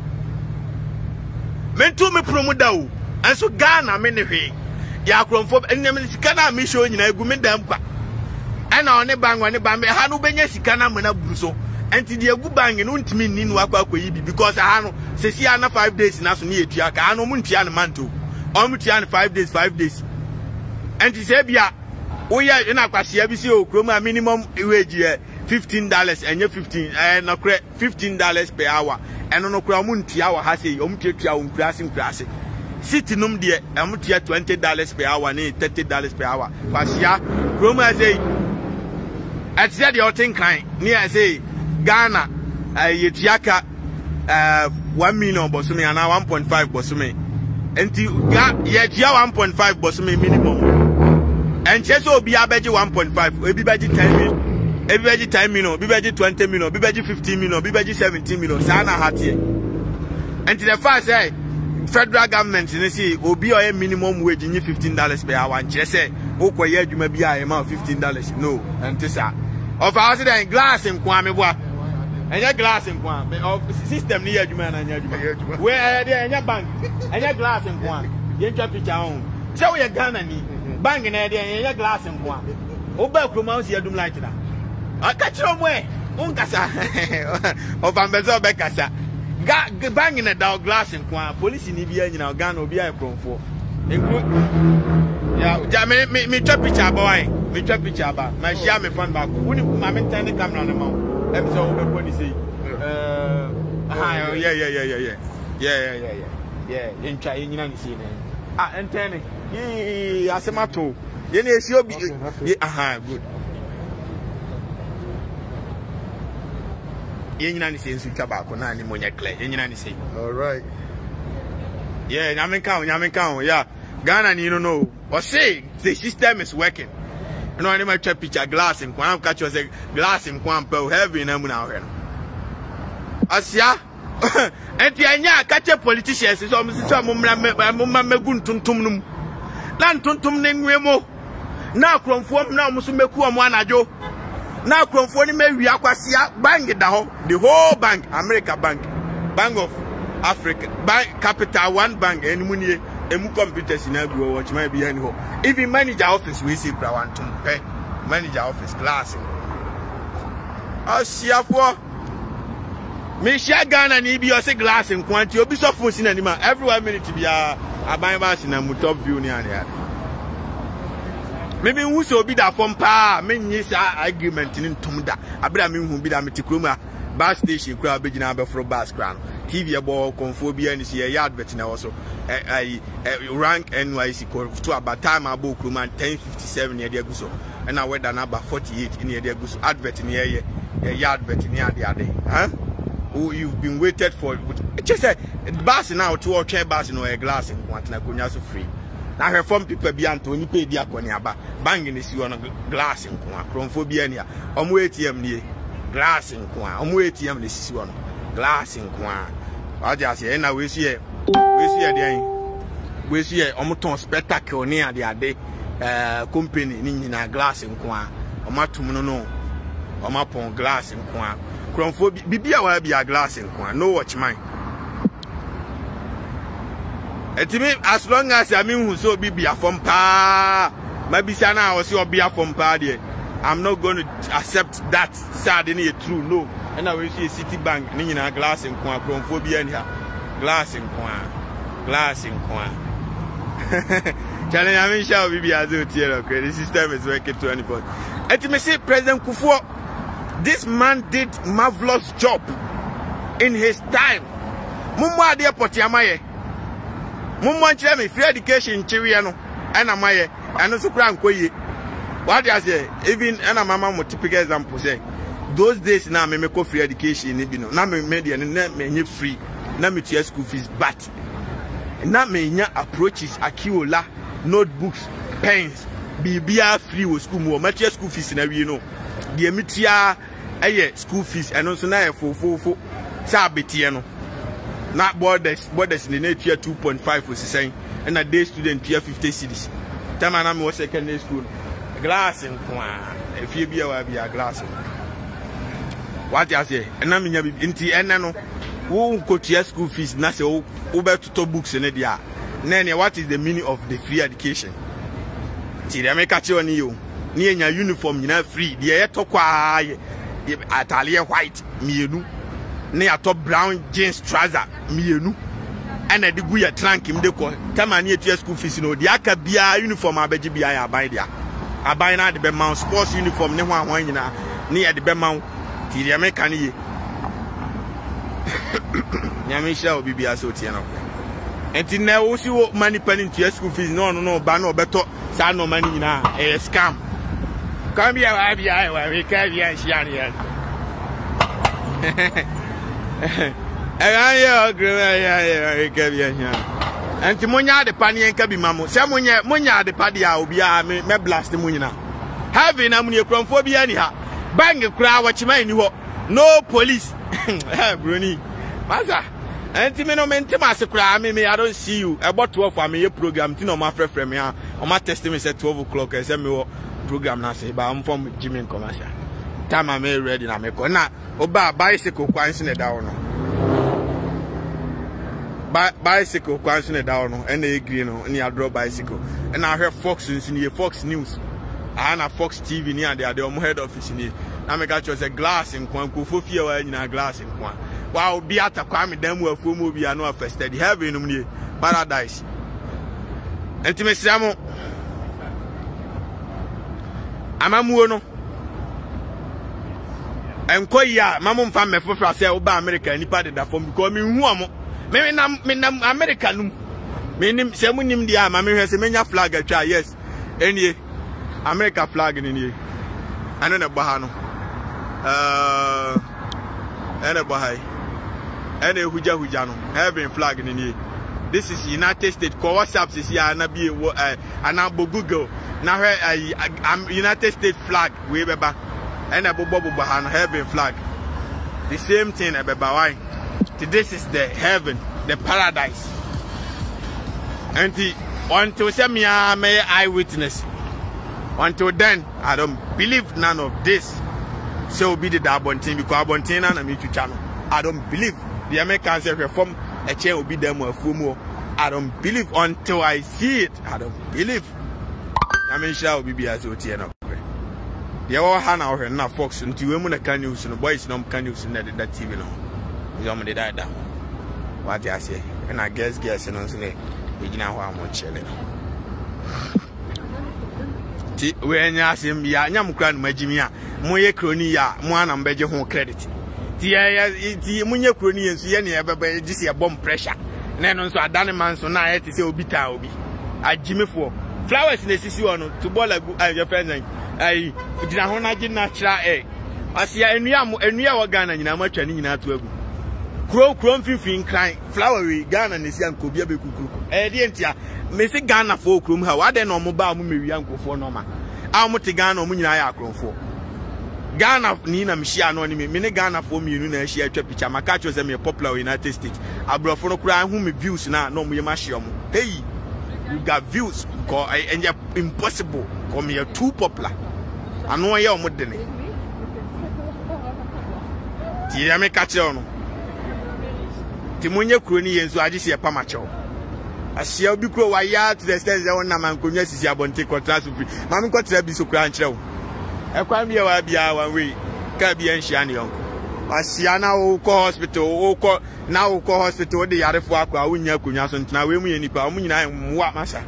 Men told me promuda and so Ghana many way. Ya kromfo enyem sika na me show nyina egu me dam kwa ana one bang one bang ha no benya sika na me na buruso enti de egu bang no ntimi nni no akwa akoyi bi because ha no sesi ana 5 days na so na etua ka ano mu ntua ne manto o mu tua ne 5 days enti se bia wo ya na kwase bi se o kroma minimum wage $15 enye 15 no kre $15 per hour eno no kra mu ntua wa ha sei o mu tua o nkurase City num de amutia $20 per hour ne $30 per hour. Pasia Roma say at said the thing kind near say Ghana yetiaka 1 million bosumi and 1.5 bosumi. Enti yetia 1.5 bosumi minimum. And cheso be abeji 1.5, everybody 10 million. Everybody 10 million, everybody 20 million, everybody 15 million, everybody 17 million. Sana hatie. And to the first say federal government they say obi or minimum wage in $15 per hour and just say okoye adwuma bia e ma $15 no and this of our glass in kwame boa enya glass in kwame of system ni adwuma na nya adwuma where there enya bank enya glass in kwame ye ntwa picture on say we Ghana ni bank na there enya glass in kwame oba kroma si adum light na aka kiro mo e unkasa of ambezo be kasa banging a dog glass and quan police in Ibia in our gun or be a cromfo. Yeah, me trap picture boy, me trap picture about my share me fun back. Wouldn't my maintain the camera on the mount? Episode of what you say. Yeah, in trying in scene. Ah, and turning. Yeah, as a matter. Yes, you'll be good. Yenina ni say nsu twa na ni monya clear yenina ni say all right yeah nyame kan yeah Ghana ni no o say the system is working you know any my twa picture glass in kwan catch you say glass in kwan pe heavy na mu na hwe no asia enti anya catch politicians so mo sisi mo mra megu ntuntum num na ntuntum ne nwemo na akromfo na mo so meku o mo anajo na kromfo ni mewi akwasia bank da ho the whole bank America Bank of Africa bank Capital One Bank enimunie emu computers na go watch my be any ho even manager office we see pra one tum pe manager office class asia for me share Ghana ni bi o se glass in quantity obi so phone si na ni ma every 1 minute bia aban ba si na mu top view ni ane maybe who so be that from pa me nyisa argument ni ntumda abira me hu bi da metikroma bus station kura begina be for bus kran TV ebo konfo bia ni se ya advert na so rank NYC call to about time abo kroma 1057 ne de aguso na weather number 48 ne de aguso advert ni ya advert ni ade huh oh you've been waited for just say bus now to or chair bus no a glass in want na konya so free na reform people bi anto ni pe di akoni aba bang ni si ono glass nko akromfo bi ania omo ATM ni glass nko omo ATM ni si ono glass nko a ase na we si e den we si e omo ton spectacle ni ade company ni nyina glass nko a omo atum no omo pon glass nko a kromfo bibia wa bia glass nko no watch mine. As long as I mean who so be from pa maybe sana or see be from pa there I'm not going to accept that sad in it true no and I will see Citibank ni na glass in kwa phobia here glass in kwa challenge I mean shall be as okay the system is working 24 and me say President Kufuor this man did marvelous job in his time mumwa de potiamaye Mumma me free education chiwe no na maye eno so kra nkoye what I say even na mama mo typical example say those days na me ko free education ni bi no na me media na me nye free na me tua school fees but na me nya approaches akiola notebooks pens bibia free wo school mo ma tua school fees na wi no de me tua school fees eno so na fofofo sa betie no na borders in the nature 2.5 was saying and a day student here 50 cedis. Time I was secondary school. Glass and if you be a glass. What I say, and I mean inti enano who go to your school fees na say over to books in the Nene, what is the meaning of the free education? See they make a you near your uniform you free. The air to Italia white me near top brown jeans trouser mienu and a degree trunk him de ko time near to school fees no the aka bia uniform abeji bia ya buy dia abuy na the be mount sports uniform ne ho ahwan nyina near the be mount ti the American ye nyame sha obi bia so tie no enti na wo si wo money penny to school fees no ba no beto sa no money nyina e scam come bia wa bia wa we ka bia shia ne and Monya the Pani and Kabi Mamo, Samonia the Padia will be a blast the Munina. Having a Munia Cronphobia anyhow. Bang a crowd, what you mean, no police. Bruni, Maza, Enti me no mentima asekura me I don't see you. About 12 for me program ti no ma frefre me a o ma test me say 12 o'clock say me program na say but I'm from Jimmy commercial. Time am ready na me ko na oba bicycle kwansi na da no. Bicycle kwansi na da no and e green no ni a draw bicycle. And I hear Fox News. And a Fox TV near there the head office ni. Na me catch us a glass in kwan ko fofie wa nyina glass in kwan. Wow, be at a kwame them were full movie and no first steady heaven in paradise. And to me, Samo Amamuno and Koya, Mamma Family for Oba America and he parted that from becoming who maybe nam American meaning Samunim dia, Mammy has a mania flag at try, yes, any America flag in here. I know the Bahano. And a Bahai. And a Hujano, having flag in here. This is United States. WhatsApp is here and be Google. Now I'm United States flag. We beba and a Bobo Bahana having flag. The same thing about why. This is the heaven, the paradise. And until some may eyewitness. Until then, I don't believe none of this. So be the Dabontin because Abontina and me to channel. I don't believe. The Americans have reformed a chair will be them or fumo. I don't believe until I see it. I don't believe. I mean, shall be as OTN. The all hand out here now, Fox, until women can use and boys no can use that TV. No, somebody died down. What I say, and I guess, and on say, we know how I'm chilling. When you ask him, Yam Cran, my Jimmy, Moye Cronia, Moana, and Bejo home credit. The Munya Cronians, Yenny, everybody just a bomb pressure. Nenon so a done man so now to say Obita Obi. I Jimmy for flowers in the Sissuano to boil a your friend. I did not natural egg. I see a new Ghana in a much and in that web. Crow fin crying, flowery Ghana and this young Kobia Kuku. Edientia, Missy Ghana folk room, how I don't know mobile movie uncle for Norma. How much Ghana Munaya for. Ghana Nina Michiano, many Ghana for me, you share picture. My catch was a popular United States. I brought for no cry whom views now, no me mashium. Hey, you got views, and you're impossible. Come here too popular. I know you're more than it. I make catch on. Timonia Crony and so I just see a pamacho. I see a big crow, I yard to the stairs. I want Naman Kunyas is your bonte contrast with Mamma got to be so crunched. I can't be a one way. Cabby and Shani uncle. I see now call hospital, now call hospital, the other for Aqua, Kunyason, now we any Pamina and what massa.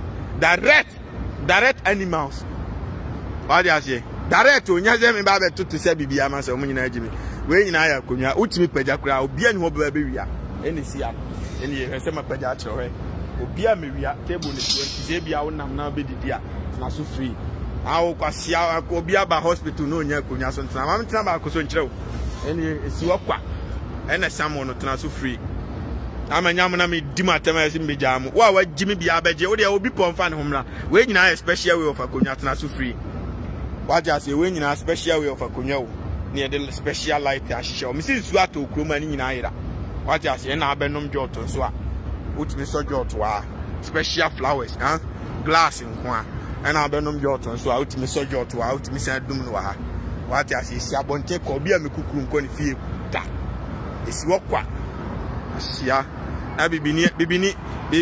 Direct animals. What do I say? Direct to Yazam Baba to say Bibiamas or Munina Jimmy. When I have Kunya, Utimi Pejacra, Bian Hobabia, any Sia, any Sema Pejacho, Obia Miria, table is Zabia, now be the dear, not so free. I'll be about hospital, no Yakunason, I'm about Cosoncho, and it's Waka, and a salmon not so free. I'm a Yamanami Dimatemas in Bijam. Why, Jimmy Biabajo, there will be Pomfan Homla, when I a special way of a Kunyatana so free. What just say when you a special way of a Kunyo near the special light as show Mrs. Suato Kruman in Ira. What just say, and I benum Joto Swa, which me so Jotua, special flowers, huh? Glass in Kwan. And I don't know Jordan, so out me so Jotu out me said Dumnoa. What I see, Sabonte, Kobia, Mikukum, Confi, that is what Sia, I be Bibini,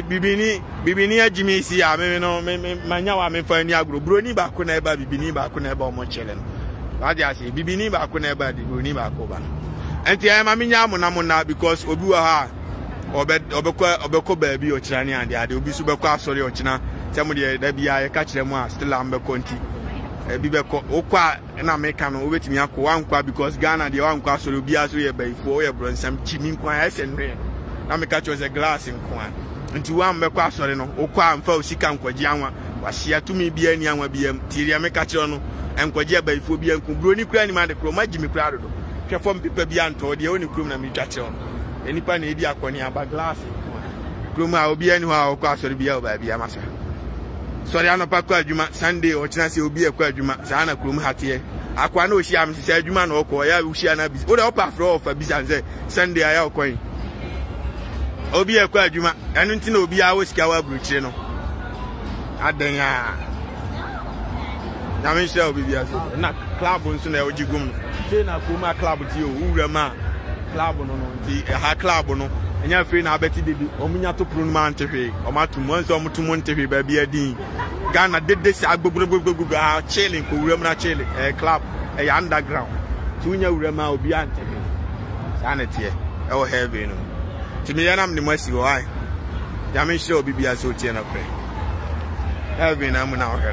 Jimmy, see, I may know, Manya, may find Yagro, Bruni Bakuneba, Bibini Bakuneba, Mochelen. What I say, Bibini Bakuneba, the Bruni Bakoban. And I am a Minamona because Obua or Obeko baby or China, and the will be super sorry or China. Somebody that be I catch them still Amber Conti. Bibeko Okwa and American wait me one because Ghana the one class will be as we by 4 years some chimney quiet and rain. Now me catch was a glass in Kwan. Into one Bekwa or no Okwa and Fau Sikam Kwajiama was here to me be any young BM Tiria me catch on and Kwajia by Phobia and Kumbroni Cranny man the Chroma Jimmy Prado. Perform people beyond to the only criminal me touch on. Any pan idea Konya by glass. Kruma will be anyhow class or be out by Biamasa. Sorry, I'm not a Juma Sunday or Chance will be a Quadjuma, Sana Krum hat here. I quite know she am said Juman or Koya, Ushiana, what up after all for Bizanze, Sunday I coin. Obi e kwa adwuma eno nti na obi a wo sika wa bruchire no adan ya na me share obi bia so na club nso na ogigum say na kuma club ti o wura ma club no nti ha club no enya free na abeti dedi omunya to pro no ma ntehwe omatum nso omutum ntehwe ba bia din Ghana dede se agbogbogbogbogbog a chilling ko wura na chilling club ya underground tunya wura ma obi antehwe sanete e o heavy no Timi yanam ni mwesi wo ai. Jame share obi bia so tie na pre. Heaven am na ohel.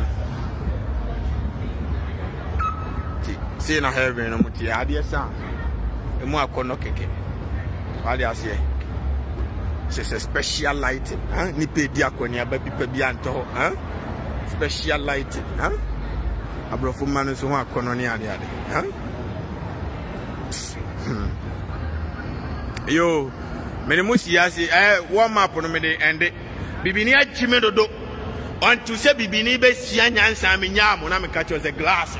Ti see na heaven no mutie ade sa. Emu akono keke. Ade ase. It's a special lighting, huh? Ni pe di akoni aba bi pa bi anto ho, huh? Special lighting, huh? Abrofo man so ho akono ni ade, huh? Yo Mene musiasi warm up no me de ende bibini agime dodo on to say bibini be sia nyansa me nyamo na me catch us a glass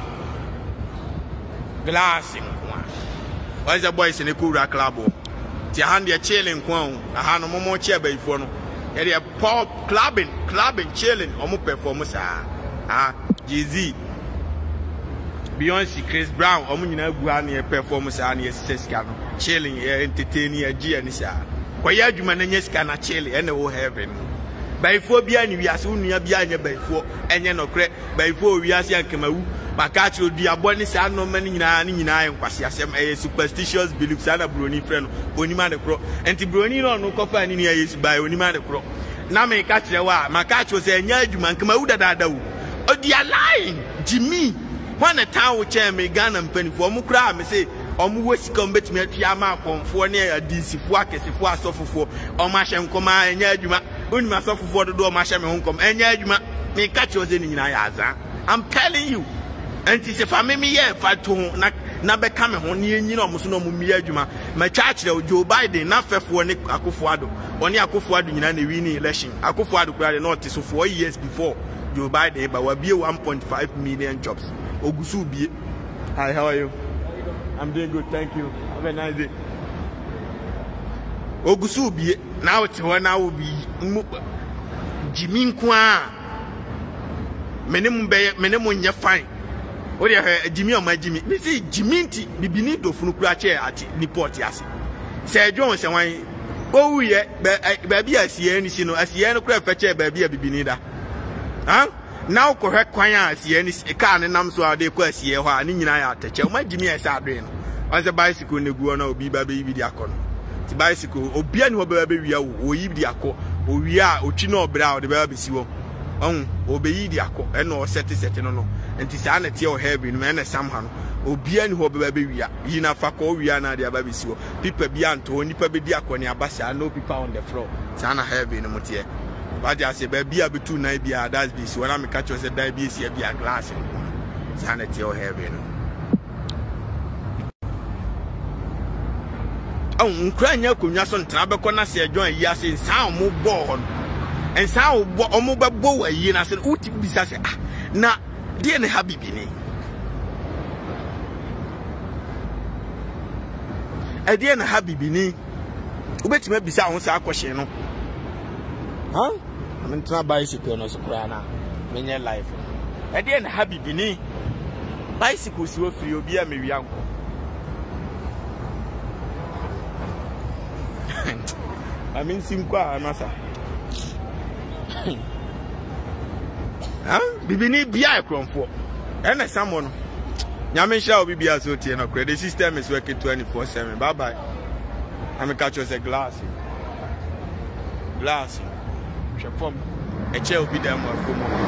nwa why the boys in the cool club ti hand ya chilling kwon aha no momo che ba ifo no e de pop clubbing chilling omo perform sa Jay-Z Beyonce Chris Brown omo nyina gu ha na perform sa na sesika no chilling entertaining ya gi ani sa kwa ya adwuma na nyesika na chile ene wo heaven baifo bia ni wiase unua bia anya baifo enye nokre baifo wiase ankamawu makachi odi aboni sa no mani nyina enkwase asem superstitious beliefs ana broni friend onima de kro enti broni no kofa ni ya yesu bai onima de kro na me ka kire wa makachi o se enya adwuma ankamawu dada wo odi align Jimmy when a town che me Ghana mpanifo mu kra me say omu wosika mbetumi atwa ma akonfo ne adisifo akesifo asofofo omu ahye nkoma enya adwuma onimi asofofo dodo omu ahye me honkom enya adwuma me ka che oze ni nyina ya aza I'm telling you enti se fa me ye fa to na be ka me ho ne enyina omu so no mu mi adwuma ma twa kire Joe Biden na fefo ne Akufo-Addo oni Akufo-Addo nyina na win election Akufo-Addo kura not so 4 years before Joe Biden ba wabie 1.5 million jobs ogusu bie. Hi, how are you? I'm doing good, thank you. Have a nice day. Ogusu bie now it's one now be Jimmy Nkwa menemu nya fine. O dey Jimmy o ma Jimmy. Me say Jimmy nti bibini do funu kura che ati report yase. Say John say wan o wuye ba bi asiye ni si no asiye no kura feche ba bi bibini da. Huh? Now ko hwe kwan asiye ni ka ne nam so ade ko asiye ho ani nyina ya tache o ma Jimmy esa adwe no. On the bicycle neguo na obi ba be di akọ no. Ti bicycle obi ani ho ba be wia wo yi di akọ. O wia otwi na obra o de ba be si wo. Obe yi di akọ e no set no no. Enti sa na tie o heavy no na samha no. Obi ani ho ba be wia. Yi na fa ko wia na de ba be si wo. People bi anto nipa be di akọ ni abasa no people on the floor. Sa na heavy no motie. But I say be bia be tu na bia that's be si when I catch you say that be si bia glass. Sa na tie o heavy no. Ukraine kunya so ntra be kona se adwan yi ase san mo ball en san omo be bo wa yi na se uti bisa se na de ne habibi ni e de ne habibi ni ubetima bisa ho sa akwhye no am ntra bicycle no so kura na menye life e de ne habibi ni bicycle si wo free obi a mewi anko I mean, Simqua, Massa. Bibini Bia Cromford. And someone Yamin shall be Biasoти and okay. The system is working 24/7. Bye bye. I'm a catch us a glass. Perform a chair will be there more for more.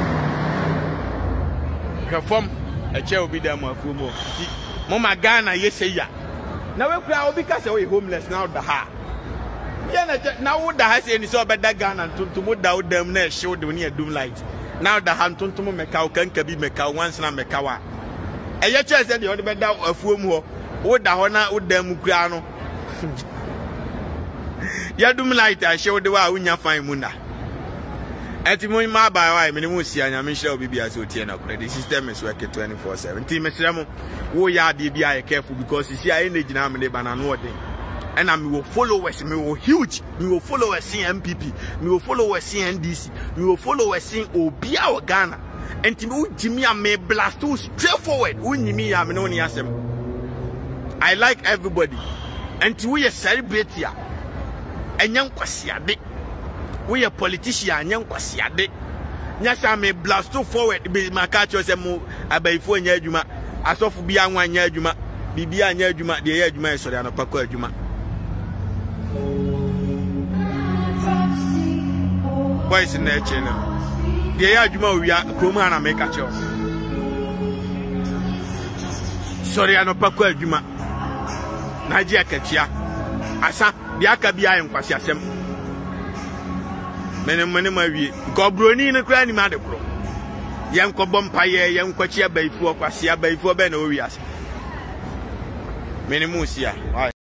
Perform a chair will be there more for more. Mama Ghana, yes, say ya. Now we are because we're homeless now. The heart. Now what the house any so better gun and to move down them near show the near doom light. Now the hand to Macau can be Macau once na Macawa. And yet said the other better a fool more. What the honor with them Mugrano. Ya doom light I show the way when you find Munda. At the moment my by Minimusi and Michelle be as the system is working 24/7. Team Mr. Wo ya DBI careful because you see I energy now in the banana wording. and I'm will followers, me will huge, me will followers in MPP, me will followers in NDC, me will followers in Obia or Ghana. And to Jimmy and me blast too straightforward. Me I like everybody. And to we celebrate here. And young Kwasiade. We a politician, young Kwasiade. Nyasa me blast too forward. Be my catch us and move about 4 years. I saw for beyond 1 year. Bibia Nyajuma, the year Juma, so they are not Paco Juma. Boys in their channel. The Yajuma we are Kumana make a show. Sorry, I no Paco Juma. Nigeria Katia. Asa, the Akabia and Quasiasem. Many my way. Gobroni in a cranny madapro. Young Cobompire, young Quachia Bay for Quasia Bay for Benovias. Many moons here.